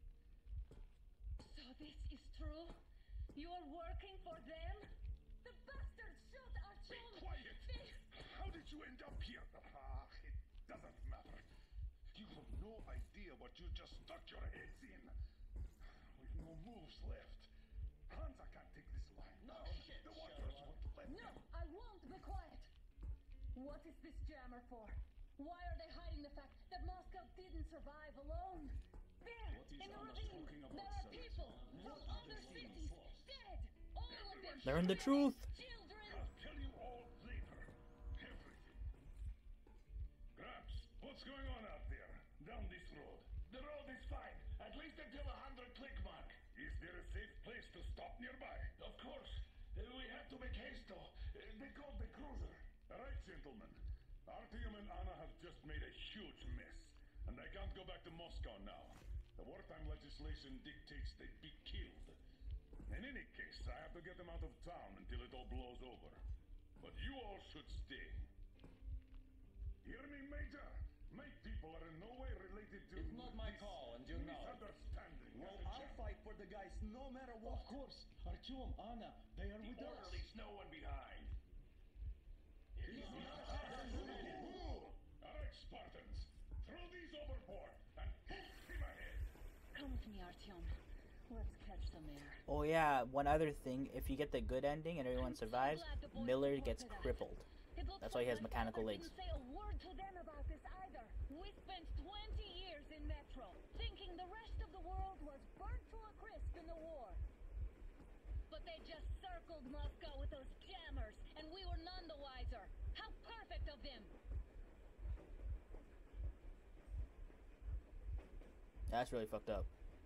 So this is true? You're working for them? The bastards shot Be Artyom! quiet! They... How did you end up here? Ah, it doesn't matter. You have no idea what you just stuck your heads in. With no moves left. Hansa can't take this line. No shit, The Watchers Sherlock. won't let No, them. I won't be quiet! What is this jammer for? Why are they hiding the fact that Moscow didn't survive alone? There, What is in the Anna ravine, talking about, there are sir? people from other cities, dead! All of them! Learn the truth. Children! I'll tell you all later. Everything. Gramps, what's going on out there? Down this road. The road is fine, at least until a hundred click mark. Is there a safe place to stop nearby? Of course. Uh, we have to make haste, though. Uh, they called the cruiser. All right, gentlemen. Artyom and Anna have just made a huge mess, and I can't go back to Moscow now. The wartime legislation dictates they be killed. In any case, I have to get them out of town until it all blows over. But you all should stay. Hear me, Major? My people are in no way related to It's not my this call, and you know it. misunderstanding. Well, Captain I'll Champ. fight for the guys no matter what. Of course. Artyom, Anna, they are The with us. orderlies, no one behind. All right, Spartans. Throw these overboard and full steam ahead. Come with me, Artyom. Let's catch some air. Oh yeah, one other thing, if you get the good ending and everyone I'm so survives, glad the boys Miller reported gets that. crippled. It looks That's why he like has my mechanical father legs. didn't say a word to them about this either. We spent twenty years in Metro, thinking the rest of the world was burnt to a crisp in the war. But they just circled Moscow with those jammers, and we were none the wiser. How perfect of them! That's really fucked up.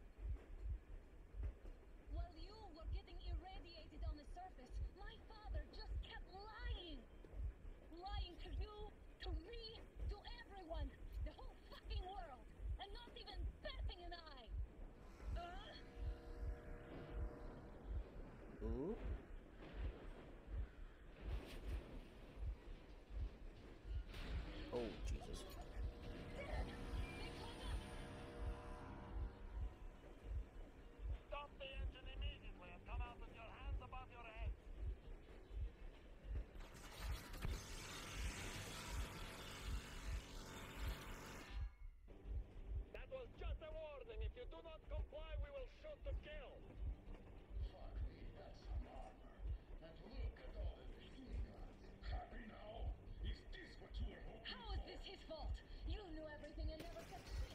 While you were getting irradiated on the surface, my father just kept lying. Lying to you, to me, to everyone, the whole fucking world, and not even batting an eye. Uh, Ooh. Oh, Jesus. Stop the engine immediately and come out with your hands above your head. That was just a warning. If you do not comply, we will shoot to kill. Fuck me, that's some armor. And look at all the machine guns. Happy now? Is this what you were hoping How is for? this his fault? You knew everything and never said shit.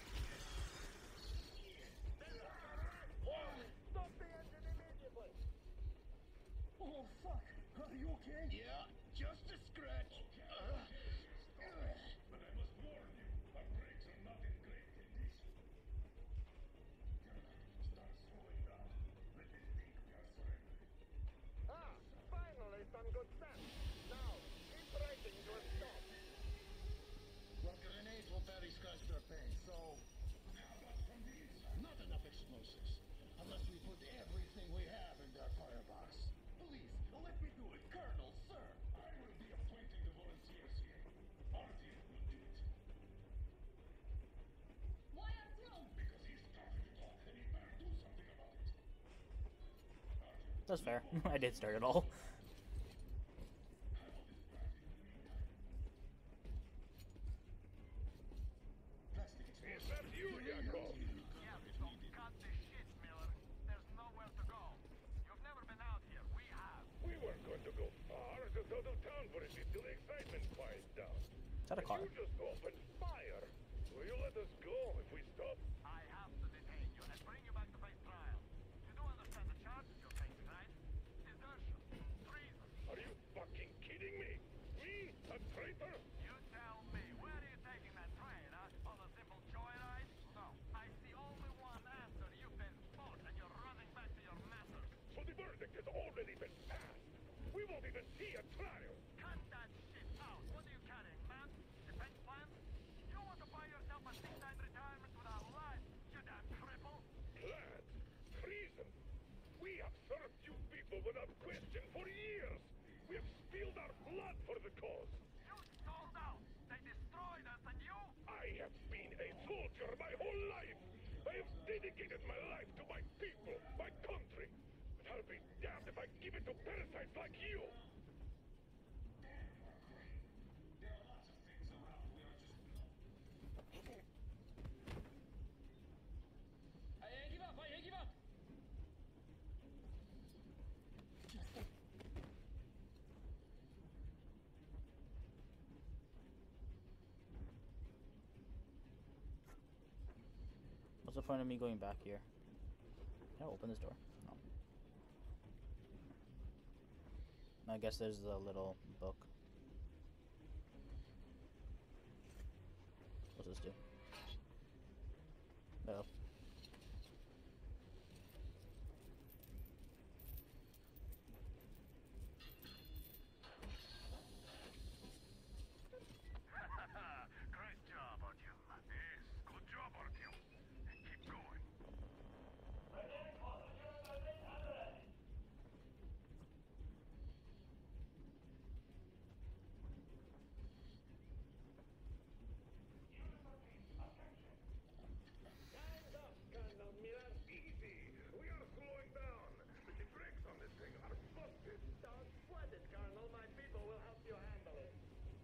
Stop the engine immediately. Oh, fuck. Are you okay? Yeah, just a scratch. Uh, But I must warn you, our brakes are not in great condition. Start slowing down. Let me think we are surrendering. ah, finally some good sense. Now, keep braking to a stop. Well, grenades will barely scratch their paint, so How about from the inside? not enough explosives. Unless we put everything we have in their firebox. Please, let me do it, Colonel, sir. I will be appointing the volunteers here. Artyom will do it. Why Artyom? Because he started it all, and he better do something about it. Artyom, That's fair. I did start it all. I will distract you in the meantime. Plastic Is that you, Yakov? Yeah, so cut the shit, Miller. There's nowhere to go. You've never been out here. We have. We weren't going to go far, just out of town for a bit till the excitement quiets down. Is that a car? You just opened fire. Will you let us go if we stop? I have to detain you and bring you back to face trial. You do understand the charges you're facing, right? Desertion, treason. Are you fucking kidding me? Me? A traitor? You tell me, where are you taking that train, huh? On a simple joyride? No, I see only one answer. You've been fought and you're people without question for years. We have spilled our blood for the cause. You sold out. They destroyed us, and you? I have been a soldier my whole life. I have dedicated my life to my people, my country. But I'll be damned if I give it to parasites like you. I give up. I give up. What's the point of me going back here? Can I open this door? No. I guess there's the little book. What's this do? Oh. Great job, Artyom. Yes, good job, Artyom. Keep going. Easy. We are slowing down. The brakes on this thing are busted. Don't sweat it, Colonel. My people will help you handle it.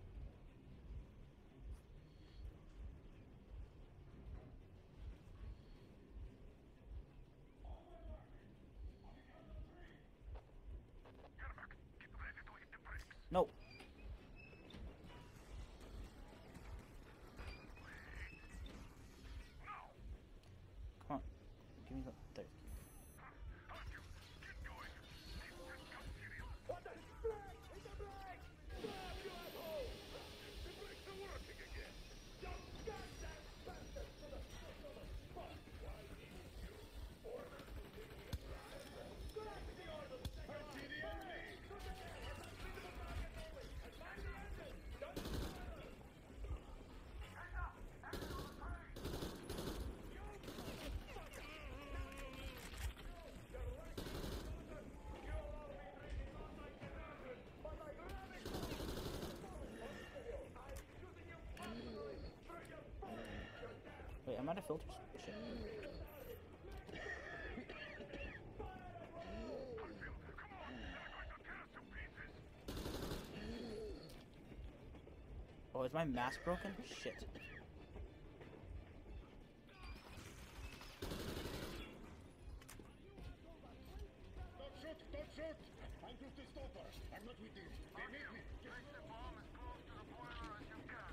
Yermak, get ready to hit the brakes. No. Now. Come on. Give me the. There. Artyom, get going. This has got serious. What the? Brake! Hit the brake! Stop, you asshole! The brakes are working again. You goddamn bastard! To the to the fuck! Why didn't you order to give me a drive? Correct the order! I see the enemy! To the air! I'm not leaving the target always! And mind the engine! Don't fire! Hands up! Action on the train! You motherfucker! You're lucky, loser! You allow me drinking all my cannabis, but I grab it! I'm shooting you personally through your phone, you damn... Wait, I'm out of filters. Shit. Oh, is my mask broken? Shit. Don't shoot! Don't shoot! I'm just a stopper. I'm not with you. They made me. Place the bomb as close to the boiler as you can.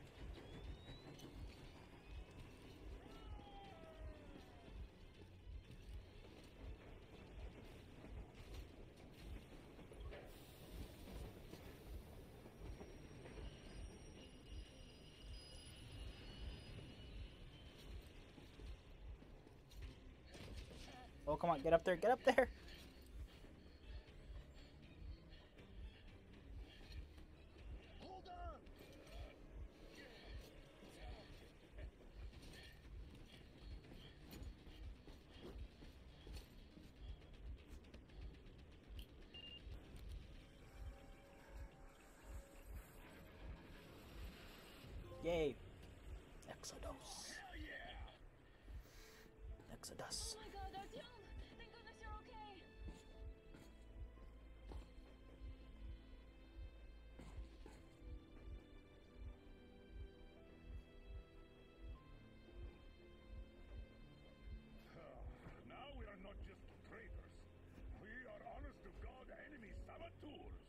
Oh, come on. Get up there. Get up there. Hold on! Yay. Exodus. Hell yeah! Exodus. Oh my god, Artyom! Thank goodness you're okay! Now we are not just traitors. We are honest to God enemy saboteurs.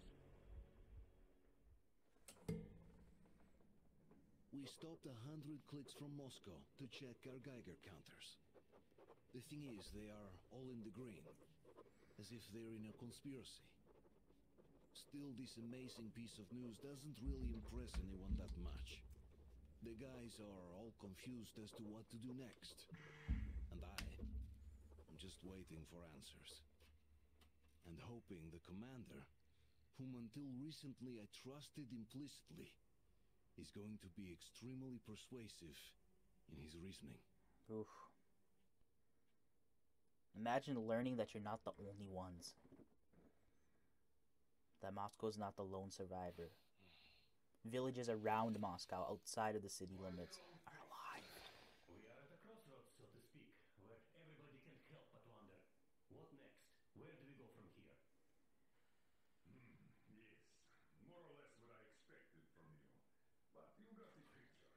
We stopped a hundred clicks from Moscow to check our Geiger counters. The thing is, they are all in the green, as if they're in a conspiracy. Still, this amazing piece of news doesn't really impress anyone that much. The guys are all confused as to what to do next. And I am just waiting for answers. And hoping the commander, whom until recently I trusted implicitly, is going to be extremely persuasive in his reasoning. Oof. Imagine learning that you're not the only ones. that Moscow is not the lone survivor. Villages around Moscow, outside of the city limits, are alive. We are at a crossroads, so to speak, where everybody can help but wonder. What next? Where do we go from here? Hmm, yes, more or less what I expected from you. But you got the picture.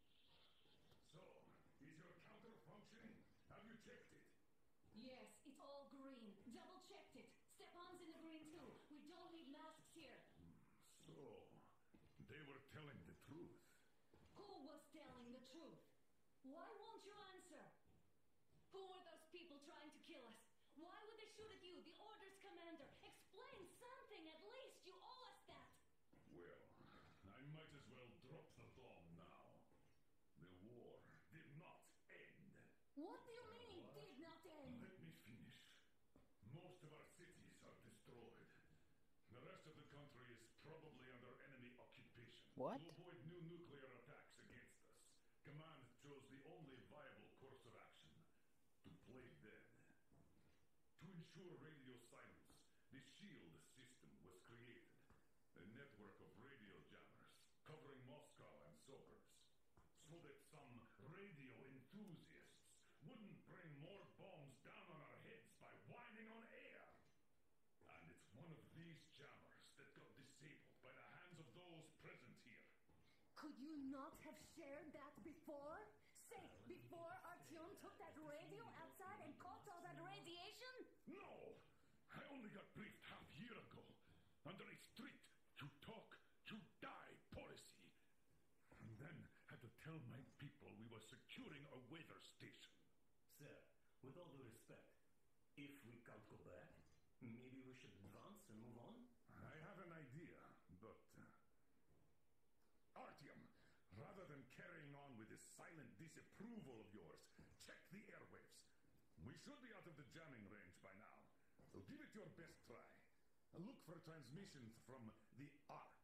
So, is your counter functioning? Have you checked it? Yes, it's all green. Double checked it. Stepan's in the green too. We don't need masks here. So, they were telling the truth. Who was telling the truth? Why won't you answer? Who were those people trying to kill us? Why would they shoot at you, the Order's commander? Explain something at least. You owe us that. Well, I might as well drop the bomb now. The war did not end. What do you mean, did not end? Let me finish. Most of our cities are destroyed. The rest of the country is probably under enemy occupation. What? To avoid new nuclear attacks against us, Command chose the only viable course of action: to play dead. To ensure radio silence, the SHIELD system was created, a network of radio jammers covering Moscow and suburbs, so that some radio enthusiasts wouldn't bring more bombs down on our heads by whining on air. And it's one of these jammers that got disabled by the hands of those present here. Could you not have shared that before? Say, before Artyom took that radio outside and caught all that radiation? No! I only got briefed half year ago, under a strict you talk, you die policy. And then had to tell my people we were securing a weather station. Sir, with all due respect, if we can't go back, maybe we should advance and move on? I have an idea, but... Uh... Artyom, rather than carrying on with this silent disapproval of yours, check the airwaves. We should be out of the jamming range by now, so give it your best try. Look for transmissions from the Ark.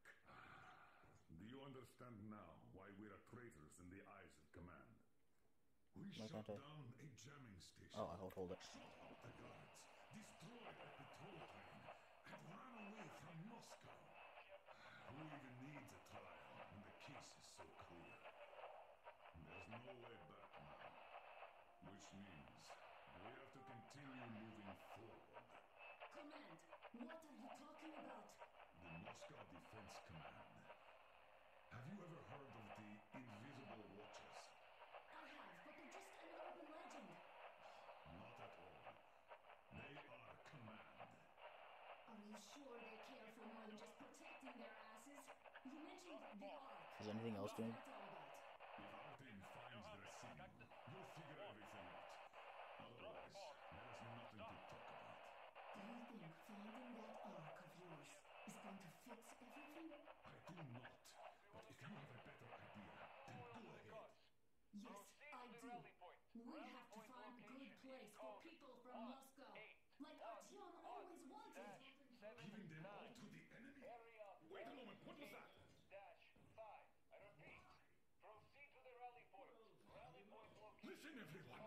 Do you understand now why we're traitors in the eyes of Command? We Why shut can't I? down a jamming station. Oh, I'll hold it. Shot out the guards, destroyed a patrol train, and ran away from Moscow. Who even needs a trial when the case is so clear? There's no way back now, which means we have to continue moving forward. Command, what are you talking about? The Moscow Defense Command. Have you ever heard of the Invisible Watches? I have, but they're just an urban legend. Not at all. They are command. Are you sure they care for more than just protecting their asses? You mentioned the Ark. Is anything else What's doing? that all about? If Artyom finds their signal, you'll figure everything out. Otherwise, there's nothing to talk about. Do you think finding that Ark of yours is going to fix everything? I do not. But if you have a better idea, then go ahead. Yes, I do. We have to find a good place for people from Moscow. Like Artyom always wanted. Giving them all to the enemy? Wait a moment, what was that? Listen, everyone!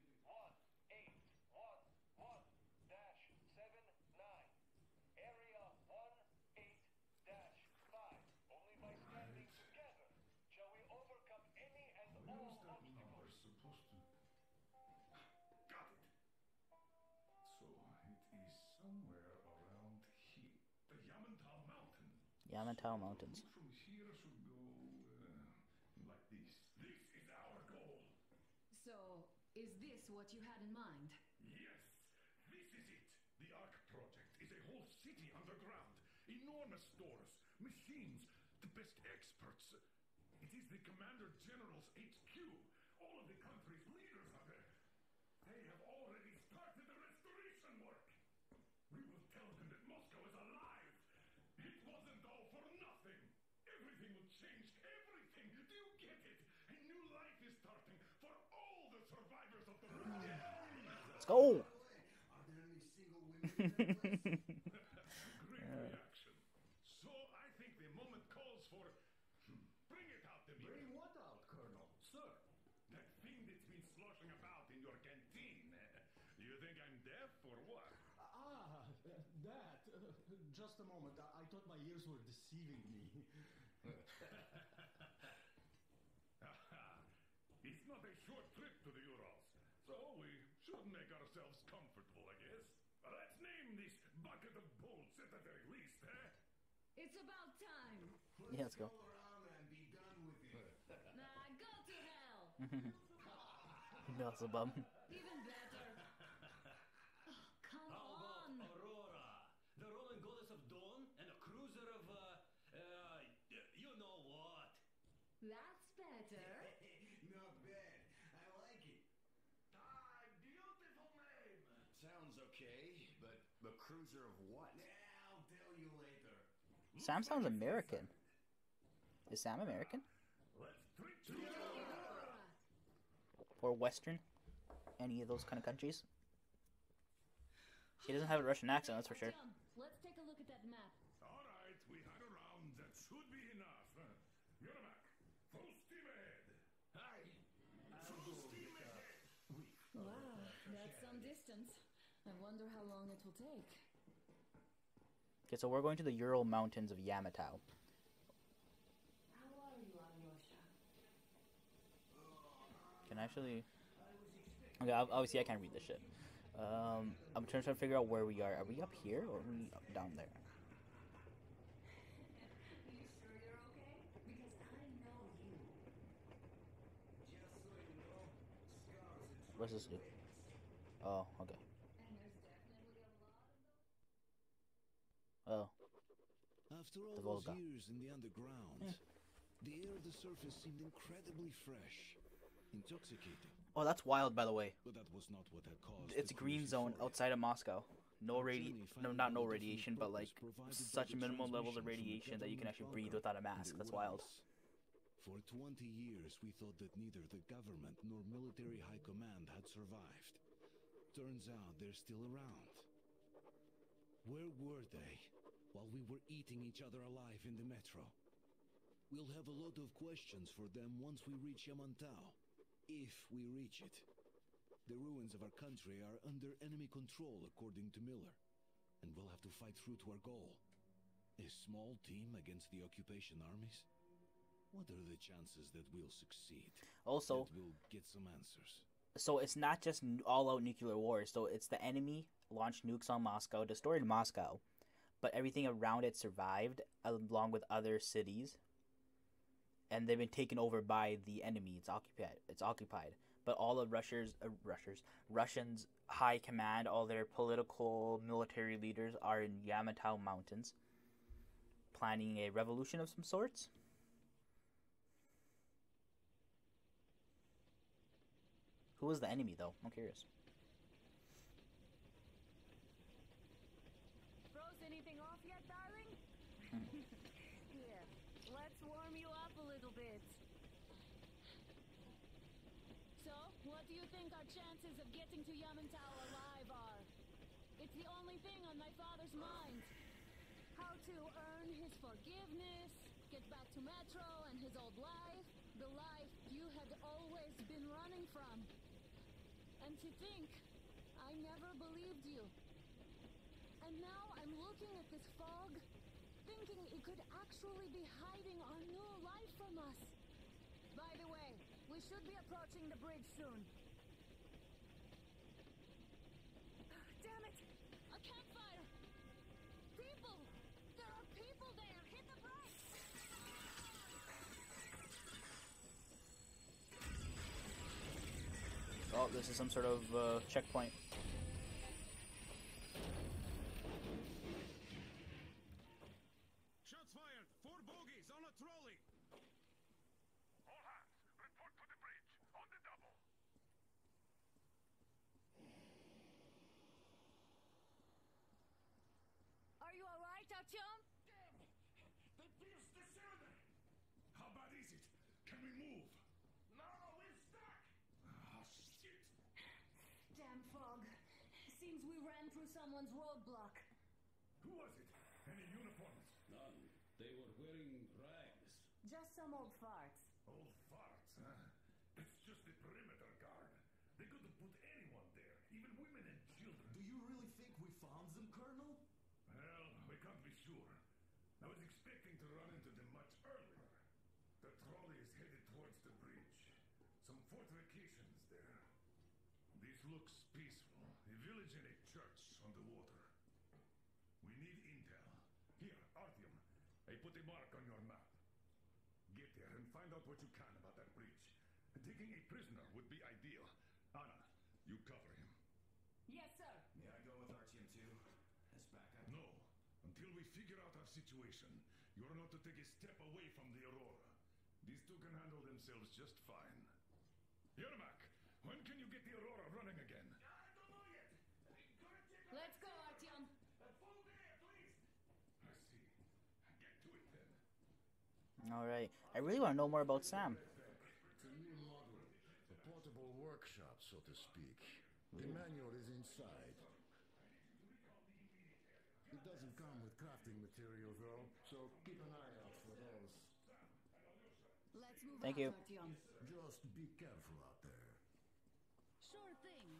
Where's that number supposed to... Got it! So, it is somewhere around here. The Yamantau Mountain. Yamantau Mountains. From here should go, uh, like this. This is our goal. So, is this what you had in mind? Yes, this is it. The Ark Project is a whole city underground. Enormous stores, machines, the best experts. It is the Commander General's H Q. All of the country's leaders are there. They have already started the restoration work. We will tell them that Moscow is alive. It wasn't all for nothing. Everything will change. Everything. Do you get it? A new life is starting for all the survivors of the Let's go! Are there any single women in that place? Great reaction. So I think the moment calls for... hmm, Bring it out, Demeter. Bring what out, Colonel? Sir. That thing that's been sloshing about in your canteen. You think I'm deaf or what? Ah, uh, that. Uh, just a moment. I, I thought my ears were deceiving me. It's not a short trip to the Urals, so we should make ourselves comfortable, I guess. Let's name this bucket of bolts at the very least, eh? It's about time. Yeah, let's go. around and be done with it. Nah, go to hell. Beelzebub. Even better. Oh, come How about on. Aurora, the Roman goddess of dawn, and a cruiser of, uh, uh, y- you know what? That's better. Not bad. I like it. Ah, beautiful name. Sounds okay, but the cruiser of what? I'll tell you later. Sam sounds American. Is Sam American? Let's treat you. Or Western? Any of those kind of countries? He doesn't have a Russian accent, that's for sure. Artyom, let's take a look at that map. All right, we had a round. That should be enough. You're back. Full steam ahead. Hi. Full steam ahead. Wow, that's some distance. I wonder how long it will take. Okay, so we're going to the Ural Mountains of Yamato. How are you, Alyosha? Can I actually... Okay, ob- obviously I can't read this shit. Um, I'm trying to figure out where we are. Are we up here or are we up down there? You sure you're okay? Because I know you. Just so you know, scars and What's this do? Oh, okay. And there's definitely a lot of Oh. those. After all The those Volga. years in the underground, the air at the surface seemed incredibly fresh, intoxicating. Oh, that's wild, by the way. But that was not what had caused It's a the green cruise zone euphoria. outside of Moscow. No Our radi... journey No, finally not had no a definite radiation, but like purpose provided by such the minimal levels of transmission from the radiation that you can actually breathe government without a bunker mask. in the That's wild. Urals. For twenty years, we thought that neither the government nor military high command had survived. Turns out they're still around. Where were they while we were eating each other alive in the metro? We'll have a lot of questions for them once we reach Yamantau. If we reach it. The ruins of our country are under enemy control, according to Miller. And we'll have to fight through to our goal. A small team against the occupation armies? What are the chances that we'll succeed? Also, That we'll get some answers. so it's not just n- all-out nuclear war. So it's the enemy launched nukes on Moscow, destroyed Moscow, but everything around it survived, along with other cities. And they've been taken over by the enemy. It's occupied. It's occupied. But all of Russia's, uh, Russia's, Russians' high command, all their political, military leaders are in Yamato Mountains, planning a revolution of some sorts. Who was the enemy, though? I'm curious. Froze anything off yet, darling? Here, let's warm you up a little bit. So, what do you think our chances of getting to Yamantau alive are? It's the only thing on my father's mind. How to earn his forgiveness, get back to Metro and his old life, the life you had always been running from. And to think, I never believed you. And now I'm looking at this fog, thinking it could actually be hiding our new life from us. By the way, we should be approaching the bridge soon. Damn it! A campfire! People! There are people there! Hit the brakes! Oh, this is some sort of uh, checkpoint. Shots fired! Four bogies on a trolley! All hands, report to the bridge. On the double. Are you alright, Artyom? They pierced the cylinder. How bad is it? Can we move? No, we're stuck. Ah, shit. Damn fog. Seems we ran through someone's roadblock. Who was it? Any uniforms? None. They were wearing rags. Just some old farts. Old farts, huh? It's just the perimeter guard. They could have put anyone there, even women and children. Do you really think we found them, Colonel? Well, we can't I was expecting to run into them much earlier. The trolley is headed towards the bridge. Some fortifications there. This looks peaceful. A village and a church on the water. We need intel. Here, Artyom. I put a mark on your map. Get there and find out what you can about that bridge. Taking a prisoner would be ideal. Anna, you cover him. Yes, sir. May I go with Artyom too? As backup? No. Until we figure out our situation, you're not to take a step away from the Aurora. These two can handle themselves just fine. Yermak, when can you get the Aurora running again? I don't know yet. Gonna check out Let's go, Artyom. a full day at least. I see. Get to it then. All right. I really want to know more about Sam. It's a new model. A portable workshop, so to speak. The manual is inside. It doesn't come with crafting materials, though, so keep an eye out for those. Let's move Thank out, you. Artyom. Just be careful out there. Sure thing.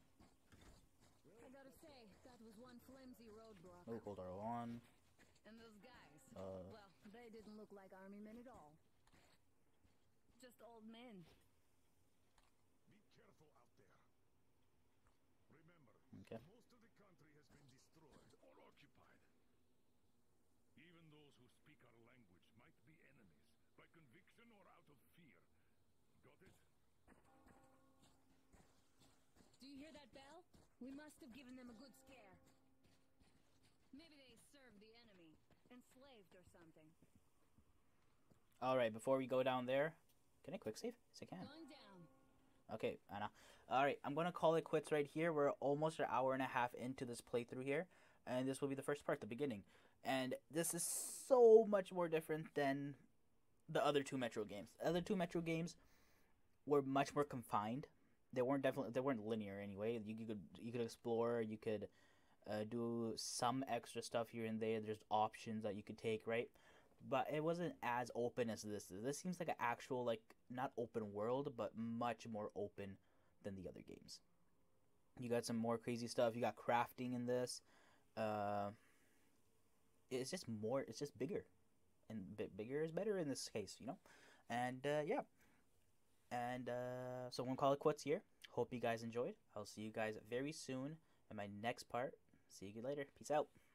I gotta say, that was one flimsy roadblock. Oh, hold our on. And those guys, Uh. well, they didn't look like army men at all. Just old men. Be careful out there. Remember, Okay. most of the country has been destroyed or occupied. Even those who speak our language might be enemies, by conviction or out of fear. Got it? Do you hear that bell? We must have given them a good scare. Maybe they served the enemy, enslaved or something. All right. Before we go down there, can I quick save? Yes, I can. Going down. Okay, Anna. All right, I'm gonna call it quits right here. We're almost an hour and a half into this playthrough here, and this will be the first part, the beginning. And this is so much more different than the other two Metro games. The other two Metro games were much more confined. They weren't definitely they weren't linear anyway. You, you could you could explore. You could uh, do some extra stuff here and there. There's options that you could take, right? But it wasn't as open as this is. This seems like an actual, like, not open world, but much more open than the other games. You got some more crazy stuff. You got crafting in this. Uh, it's just more, it's just bigger. And bit bigger is better in this case, you know? And, uh, yeah. And, uh, so I'm going to call it quits here. Hope you guys enjoyed. I'll see you guys very soon in my next part. See you later. Peace out.